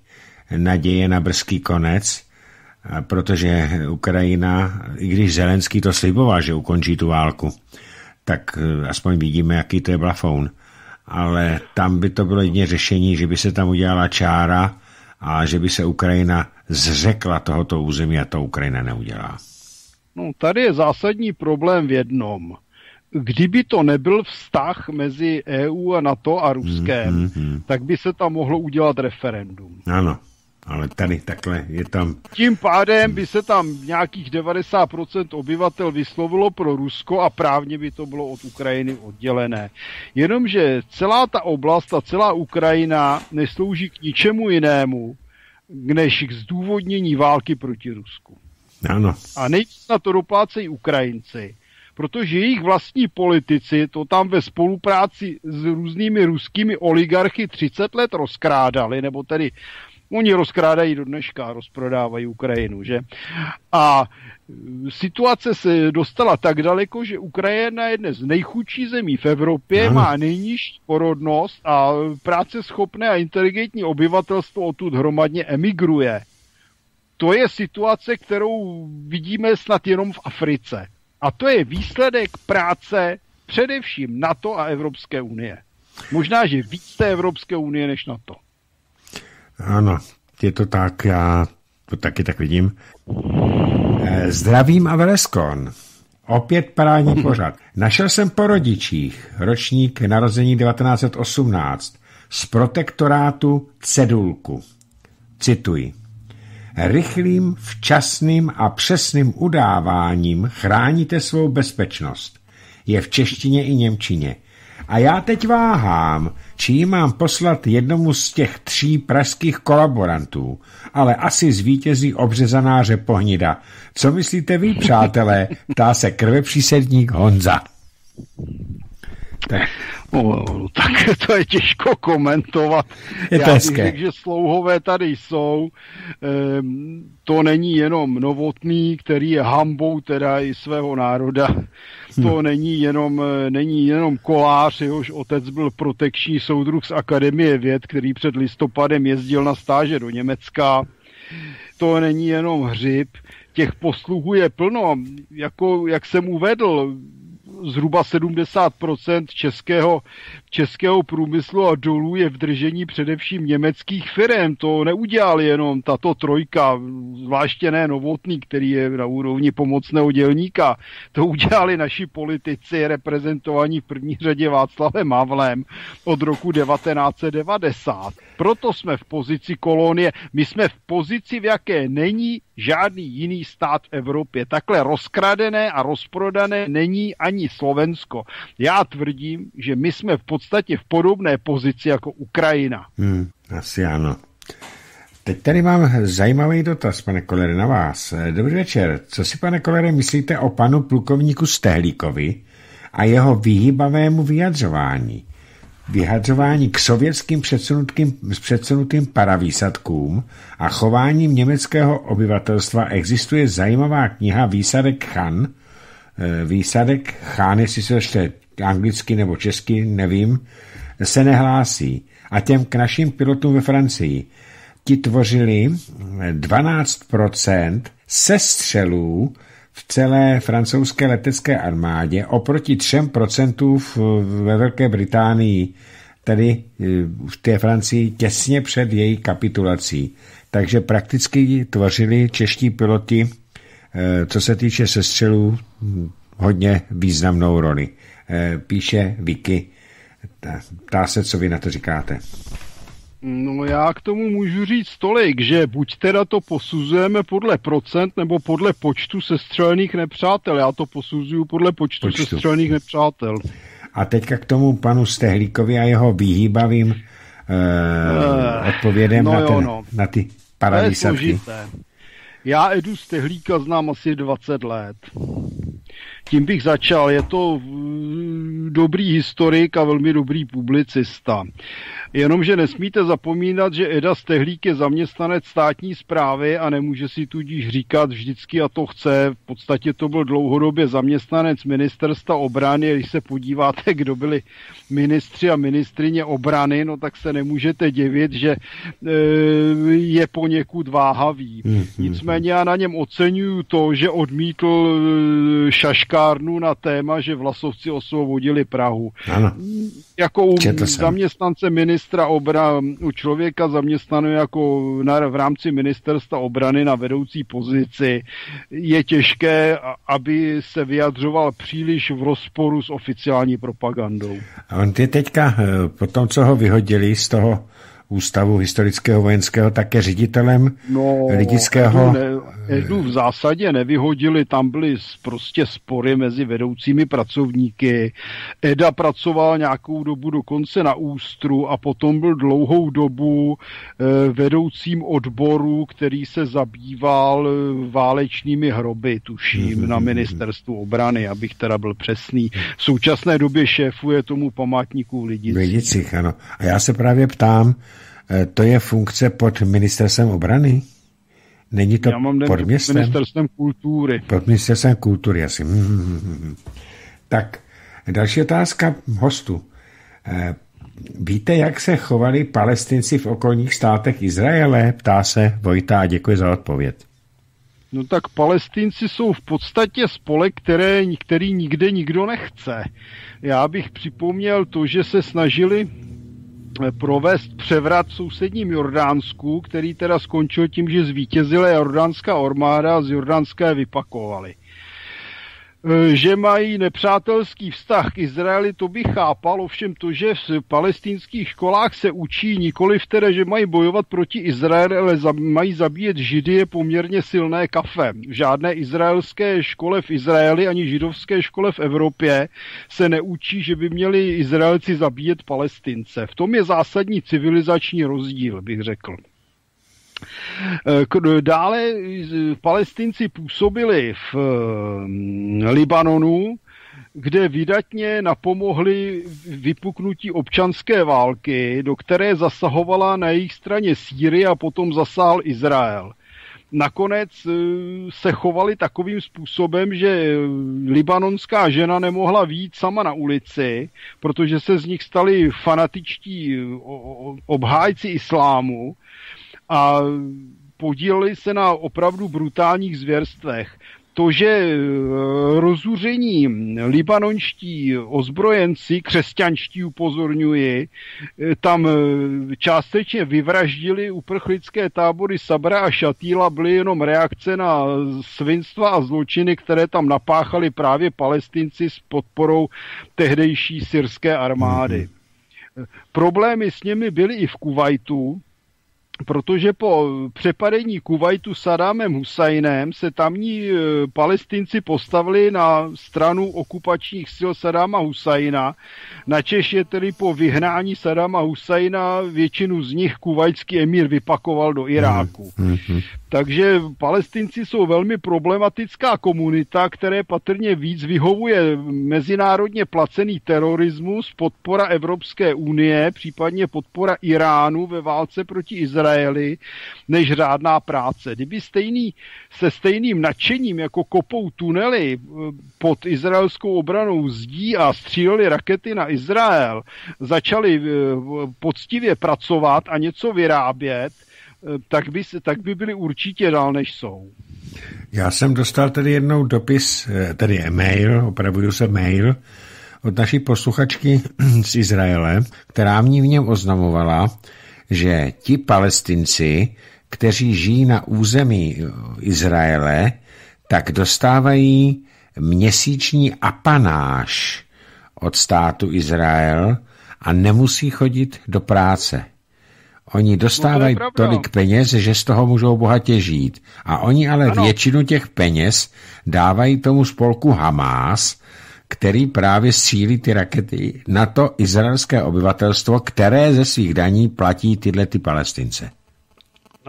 naděje na brzký konec, protože Ukrajina, i když Zelenský to sliboval, že ukončí tu válku, tak aspoň vidíme, jaký to je blafoun. Ale tam by to bylo jedině řešení, že by se tam udělala čára a že by se Ukrajina zřekla tohoto území a to Ukrajina neudělá.
No, tady je zásadní problém v jednom. Kdyby to nebyl vztah mezi E U a NATO a Ruskem, hmm, hmm, hmm. tak by se tam mohlo udělat referendum.
Ano, ale tady takhle je tam...
Tím pádem by se tam nějakých devadesát procent obyvatel vyslovilo pro Rusko a právně by to bylo od Ukrajiny oddělené. Jenomže celá ta oblast a celá Ukrajina neslouží k ničemu jinému, než k zdůvodnění války proti Rusku.
Ano.
A nejvíc na to doplácejí Ukrajinci, protože jejich vlastní politici to tam ve spolupráci s různými ruskými oligarchy třicet let rozkrádali, nebo tedy oni rozkrádají do dneška, rozprodávají Ukrajinu, že? A situace se dostala tak daleko, že Ukrajina je dnes nejchudší zemí v Evropě, ano. Má nejnižší porodnost a práceschopné a inteligentní obyvatelstvo odtud hromadně emigruje. To je situace, kterou vidíme snad jenom v Africe. A to je výsledek práce především NATO a Evropské unie. Možná, že víc té Evropské unie než NATO.
Ano, je to tak, já to taky tak vidím. Zdravím a Veleskon. Opět parádní pořad. Našel jsem po rodičích ročník narození devatenáct set osmnáct z protektorátu cedulku. Cituji. Rychlým, včasným a přesným udáváním chráníte svou bezpečnost. Je v češtině i němčině. A já teď váhám, či ji mám poslat jednomu z těch tří pražských kolaborantů, ale asi zvítězí obřezaná řepohnida. Co myslíte vy, přátelé? Ptá se krvepřísedník Honza.
Tak. No, tak to je těžko komentovat.
Je to
Já bych
hezké.
řekl, že slouhové tady jsou. Ehm, to není jenom Novotný, který je hambou teda i svého národa. Hmm. To není jenom, není jenom Kolář, jehož otec byl protekční soudruh z Akademie věd, který před listopadem jezdil na stáže do Německa. To není jenom Hřib. Těch posluhů je plno. Jako, jak jsem uvedl, zhruba sedmdesát procent českého, českého průmyslu a dolů je v držení především německých firem. To neudělal jenom tato trojka, zvláště ne Novotný, který je na úrovni pomocného dělníka. To udělali naši politici reprezentovaní v první řadě Václavem Havlem od roku devatenáct set devadesát. Proto jsme v pozici kolonie, my jsme v pozici, v jaké není žádný jiný stát v Evropě. Takhle rozkradené a rozprodané není ani Slovensko. Já tvrdím, že my jsme v podstatě v podobné pozici jako Ukrajina.
Hmm, asi ano. Teď tady mám zajímavý dotaz, pane Kolere, na vás. Dobrý večer. Co si, pane Kolere, myslíte o panu plukovníku Stehlíkovi a jeho vyhýbavému vyjadřování? Vyjadřování k sovětským předsunutým, předsunutým paravýsadkům a chováním německého obyvatelstva existuje zajímavá kniha Výsadek Chan. Výsadek Chan, jestli se ještě anglicky nebo česky, nevím, se nehlásí. A těm k našim pilotům ve Francii. Ti tvořili dvanáct procent sestřelů v celé francouzské letecké armádě oproti třem procentům ve Velké Británii, tedy v té Francii těsně před její kapitulací. Takže prakticky tvořili čeští piloti, co se týče sestřelů, hodně významnou roli. Píše Wiki. Ptá se, co vy na to říkáte.
No já k tomu můžu říct tolik, že buď teda to posuzujeme podle procent nebo podle počtu sestřelených nepřátel. Já to posuzuju podle počtu, počtu. sestřelených nepřátel.
A teďka k tomu panu Stehlíkovi a jeho výhýbavým uh, odpovědem
no
na,
jo,
ten,
no.
na ty paravýsadky.
Já Edu Stehlíka znám asi dvacet let. Tím bych začal. Je to dobrý historik a velmi dobrý publicista. Jenomže nesmíte zapomínat, že Eda Stehlík je zaměstnanec státní správy a nemůže si tudíž říkat vždycky a to chce. V podstatě to byl dlouhodobě zaměstnanec ministerstva obrany. Když se podíváte, kdo byli ministři a ministryně obrany, no tak se nemůžete divit, že e, je poněkud váhavý. Nicméně já na něm oceňuju to, že odmítl šaškárnu na téma, že Vlasovci osvobodili Prahu.
Ano.
Jako u zaměstnance ministra obrany, u člověka zaměstnaného jako na, v rámci ministerstva obrany na vedoucí pozici, je těžké, aby se vyjadřoval příliš v rozporu s oficiální propagandou.
A on je teďka, po tom, co ho vyhodili z toho Ústavu historického vojenského, také ředitelem
no,
lidického...
Edu, ne, Edu v zásadě nevyhodili, tam byly prostě spory mezi vedoucími pracovníky. Eda pracoval nějakou dobu dokonce na Ústru a potom byl dlouhou dobu e, vedoucím odboru, který se zabýval válečnými hroby, tuším, na ministerstvu obrany, abych teda byl přesný. V současné době šéfuje tomu památníku v Lidicích.
V Lidicích, ano. A já se právě ptám, to je funkce pod ministerstvem obrany? Není to pod městem?
Ministerstvem kultury.
Pod ministerstvem kultury, asi. Tak, další otázka hostu. Víte, jak se chovali Palestinci v okolních státech Izraele? Ptá se Vojta a děkuji za odpověď.
No tak Palestinci jsou v podstatě spolek, které, který nikde nikdo nechce. Já bych připomněl to, že se snažili provést převrat v sousedním Jordánsku, který teda skončil tím, že zvítězila jordánská armáda a z Jordánska je vypakovali. Že mají nepřátelský vztah k Izraeli, to bych chápal, ovšem to, že v palestinských školách se učí nikoliv teda, že mají bojovat proti Izraeli, ale za, mají zabíjet Židy, je poměrně silné kafe. V žádné izraelské škole v Izraeli ani židovské škole v Evropě se neučí, že by měli Izraelci zabíjet Palestince. V tom je zásadní civilizační rozdíl, bych řekl. Dále Palestinci působili v Libanonu, kde vydatně napomohli vypuknutí občanské války, do které zasahovala na jejich straně Sýrie a potom zasáhl Izrael. Nakonec se chovali takovým způsobem, že libanonská žena nemohla vyjít sama na ulici, protože se z nich stali fanatičtí obhájci islámu, a podíleli se na opravdu brutálních zvěrstvech. To, že rozuření libanonští ozbrojenci, křesťanští upozorňuji, tam částečně vyvraždili uprchlické tábory Sabra a Šatýla, byly jenom reakce na svinstva a zločiny, které tam napáchali právě Palestinci s podporou tehdejší syrské armády. Mm-hmm. Problémy s nimi byly i v Kuvajtu, protože po přepadení Kuvajtu Saddámem Husajnem se tamní e, Palestinci postavili na stranu okupačních sil Saddáma Husajna. Načež je tedy po vyhnání Saddáma Husajna většinu z nich kuvajský emír vypakoval do Iráku. Mm-hmm. Takže Palestinci jsou velmi problematická komunita, které patrně víc vyhovuje mezinárodně placený terorismus, podpora Evropské unie, případně podpora Iránu ve válce proti Izraeli, než řádná práce. Kdyby stejný, se stejným nadšením, jako kopou tunely pod izraelskou obranou zdí a stříleli rakety na Izrael, začali poctivě pracovat a něco vyrábět, tak by, tak by byli určitě dál, než jsou.
Já jsem dostal tedy jednou dopis, tedy mail, opravuju se mail, od naší posluchačky z Izraele, která mě v něm oznamovala, že ti Palestinci, kteří žijí na území Izraele, tak dostávají měsíční apanáž od státu Izrael a nemusí chodit do práce. Oni dostávají no to tolik peněz, že z toho můžou bohatě žít. A oni ale ano. většinu těch peněz dávají tomu spolku Hamás, který právě střílí ty rakety na to izraelské obyvatelstvo, které ze svých daní platí tyhle ty Palestince.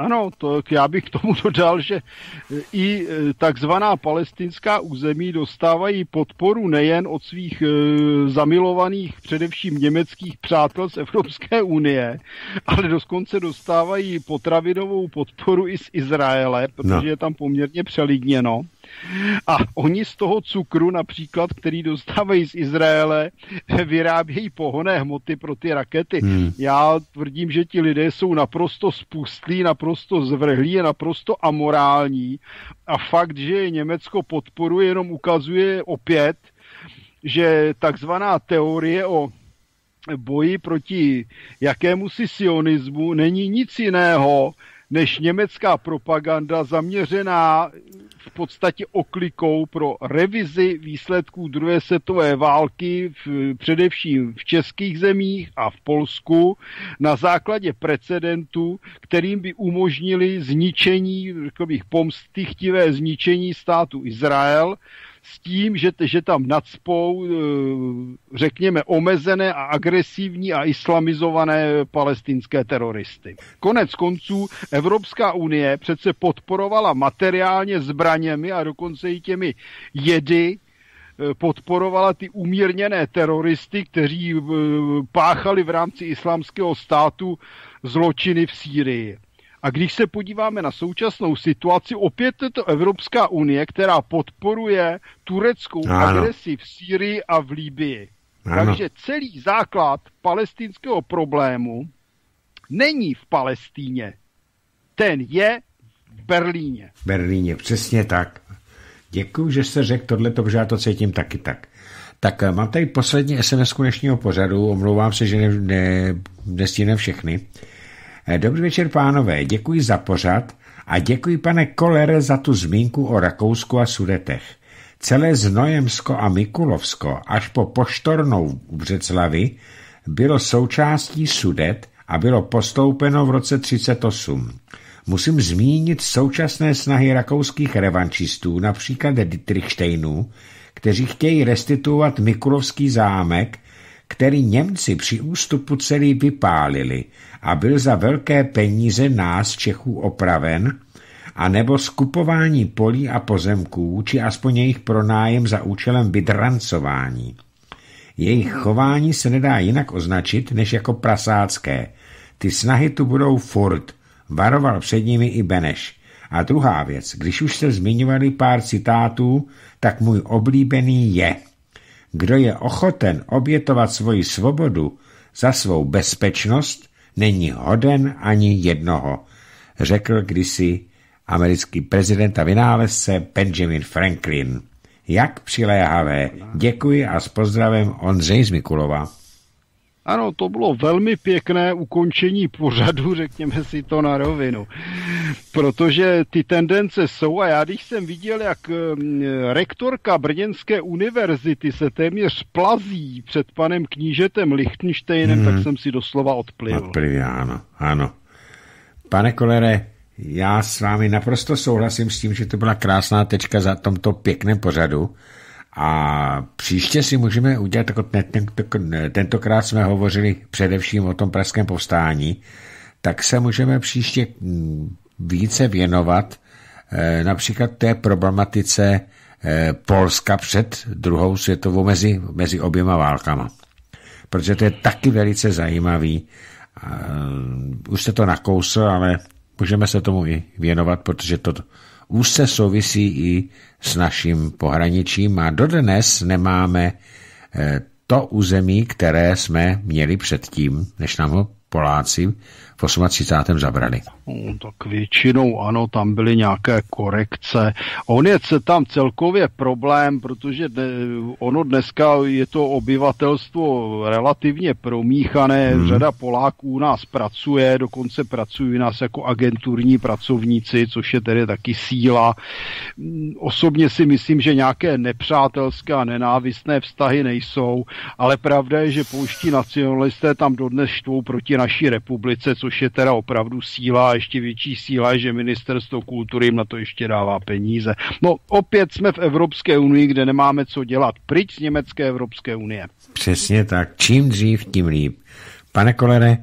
Ano, to já bych k tomu dodal, že i takzvaná palestinská území dostávají podporu nejen od svých e, zamilovaných, především německých přátel z Evropské unie, ale dokonce dostávají potravinovou podporu i z Izraele, protože no. je tam poměrně přelidněno. A oni z toho cukru například, který dostávají z Izraele, vyrábějí pohonné hmoty pro ty rakety. Hmm. Já tvrdím, že ti lidé jsou naprosto spustlí, naprosto zvrhlí, naprosto amorální a fakt, že je Německo podporuje, jenom ukazuje opět, že takzvaná teorie o boji proti jakémusi sionismu není nic jiného, než německá propaganda zaměřená v podstatě oklikou pro revizi výsledků druhé světové války, v, především v českých zemích a v Polsku, na základě precedentů, kterým by umožnili zničení, řekl bych, pomstychtivé zničení státu Izrael, s tím, že, že tam nacpou, řekněme, omezené a agresivní a islamizované palestinské teroristy. Konec konců Evropská unie přece podporovala materiálně zbraněmi a dokonce i těmi jedy, podporovala ty umírněné teroristy, kteří páchali v rámci islámského státu zločiny v Sýrii. A když se podíváme na současnou situaci, opět je to Evropská unie, která podporuje tureckou ano. agresi v Sýrii a v Libyi. Ano. Takže celý základ palestinského problému není v Palestíně. Ten je v Berlíně.
V Berlíně, přesně tak. Děkuju, že jste řekl tohleto, protože já to cítím taky tak. Tak mám tady poslední es em es dnešního pořadu, omlouvám se, že ne, ne, nestihnem všechny. Dobrý večer, pánové, děkuji za pořad a děkuji, pane Kolere, za tu zmínku o Rakousku a Sudetech. Celé Znojemsko a Mikulovsko až po Poštornou u Břeclavi bylo součástí Sudet a bylo postoupeno v roce třicet osm. Musím zmínit současné snahy rakouských revančistů, například Dietrichštejnů, kteří chtějí restituovat Mikulovský zámek, který Němci při ústupu celý vypálili a byl za velké peníze nás Čechů opraven, anebo skupování polí a pozemků, či aspoň jejich pronájem za účelem vydrancování. Jejich chování se nedá jinak označit, než jako prasácké. Ty snahy tu budou furt, varoval před nimi i Beneš. A druhá věc, když už jste zmiňovali pár citátů, tak můj oblíbený je: kdo je ochoten obětovat svoji svobodu za svou bezpečnost, není hoden ani jednoho, řekl kdysi americký prezident a vynálezce Benjamin Franklin. Jak přiléhavé. Děkuji a s pozdravem Ondřej z Mikulova.
Ano, to bylo velmi pěkné ukončení pořadu, řekněme si to na rovinu. Protože ty tendence jsou, a já když jsem viděl, jak rektorka Brněnské univerzity se téměř plazí před panem knížetem Lichtensteinem, hmm. tak jsem si doslova odplivl.
Odplivl, ano, ano. Pane Kolere, já s vámi naprosto souhlasím s tím, že to byla krásná tečka za tomto pěkném pořadu. A příště si můžeme udělat, jako tentokrát jsme hovořili především o tom pražském povstání, tak se můžeme příště více věnovat například té problematice Polska před druhou světovou mezi, mezi oběma válkama. Protože to je taky velice zajímavý. Už jste to nakousl, ale můžeme se tomu i věnovat, protože to úzce souvisí i s naším pohraničím a dodnes nemáme to území, které jsme měli předtím, než nám ho Poláci v třicátém osmém zabrali.
No, tak většinou ano, tam byly nějaké korekce. On je tam celkově problém, protože ono dneska je to obyvatelstvo relativně promíchané, hmm. řada Poláků u nás pracuje, dokonce pracují nás jako agenturní pracovníci, což je tedy taky síla. Osobně si myslím, že nějaké nepřátelské a nenávistné vztahy nejsou, ale pravda je, že polští nacionalisté tam dodnes štvou proti naší republice, což je teda opravdu síla, a ještě větší síla je, že ministerstvo kultury jim na to ještě dává peníze. No opět jsme v Evropské unii, kde nemáme co dělat. Pryč z německé Evropské unie.
Přesně tak. Čím dřív, tím líp. Pane Kolere,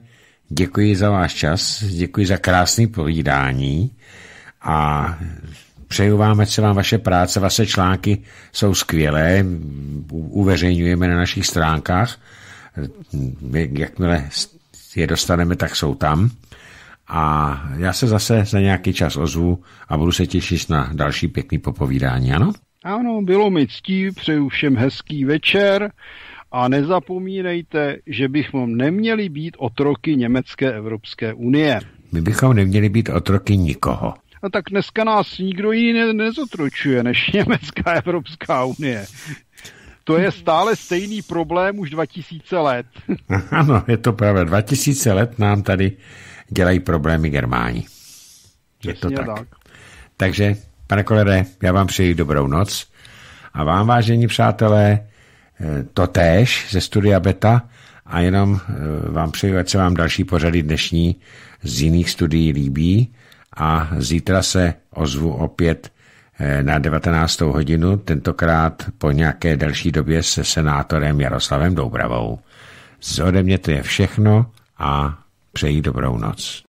děkuji za váš čas, děkuji za krásný povídání a přeju vám, ať se vám vaše práce, vaše články jsou skvělé, uveřejňujeme na našich stránkách, jakmile je dostaneme, tak jsou tam. A já se zase za nějaký čas ozvu a budu se těšit na další pěkný popovídání, ano?
Ano, bylo mi ctí, přeju všem hezký večer a nezapomínejte, že bychom neměli být otroky německé Evropské unie.
My bychom neměli být otroky nikoho.
A tak dneska nás nikdo jiný ne- nezotročuje než německá Evropská unie. To je stále stejný problém už dva tisíce let.
Ano, je to pravda. dva tisíce let nám tady dělají problémy Germáni. Je to tak. tak. Takže, pane Kolere, já vám přeji dobrou noc a vám, vážení přátelé, totéž ze studia Beta a jenom vám přeji, ať se vám další pořady dnešní z jiných studií líbí a zítra se ozvu opět na devatenáctou hodinu, tentokrát po nějaké delší době se senátorem Jaroslavem Doubravou. Z ode mě to je všechno a přeji dobrou noc.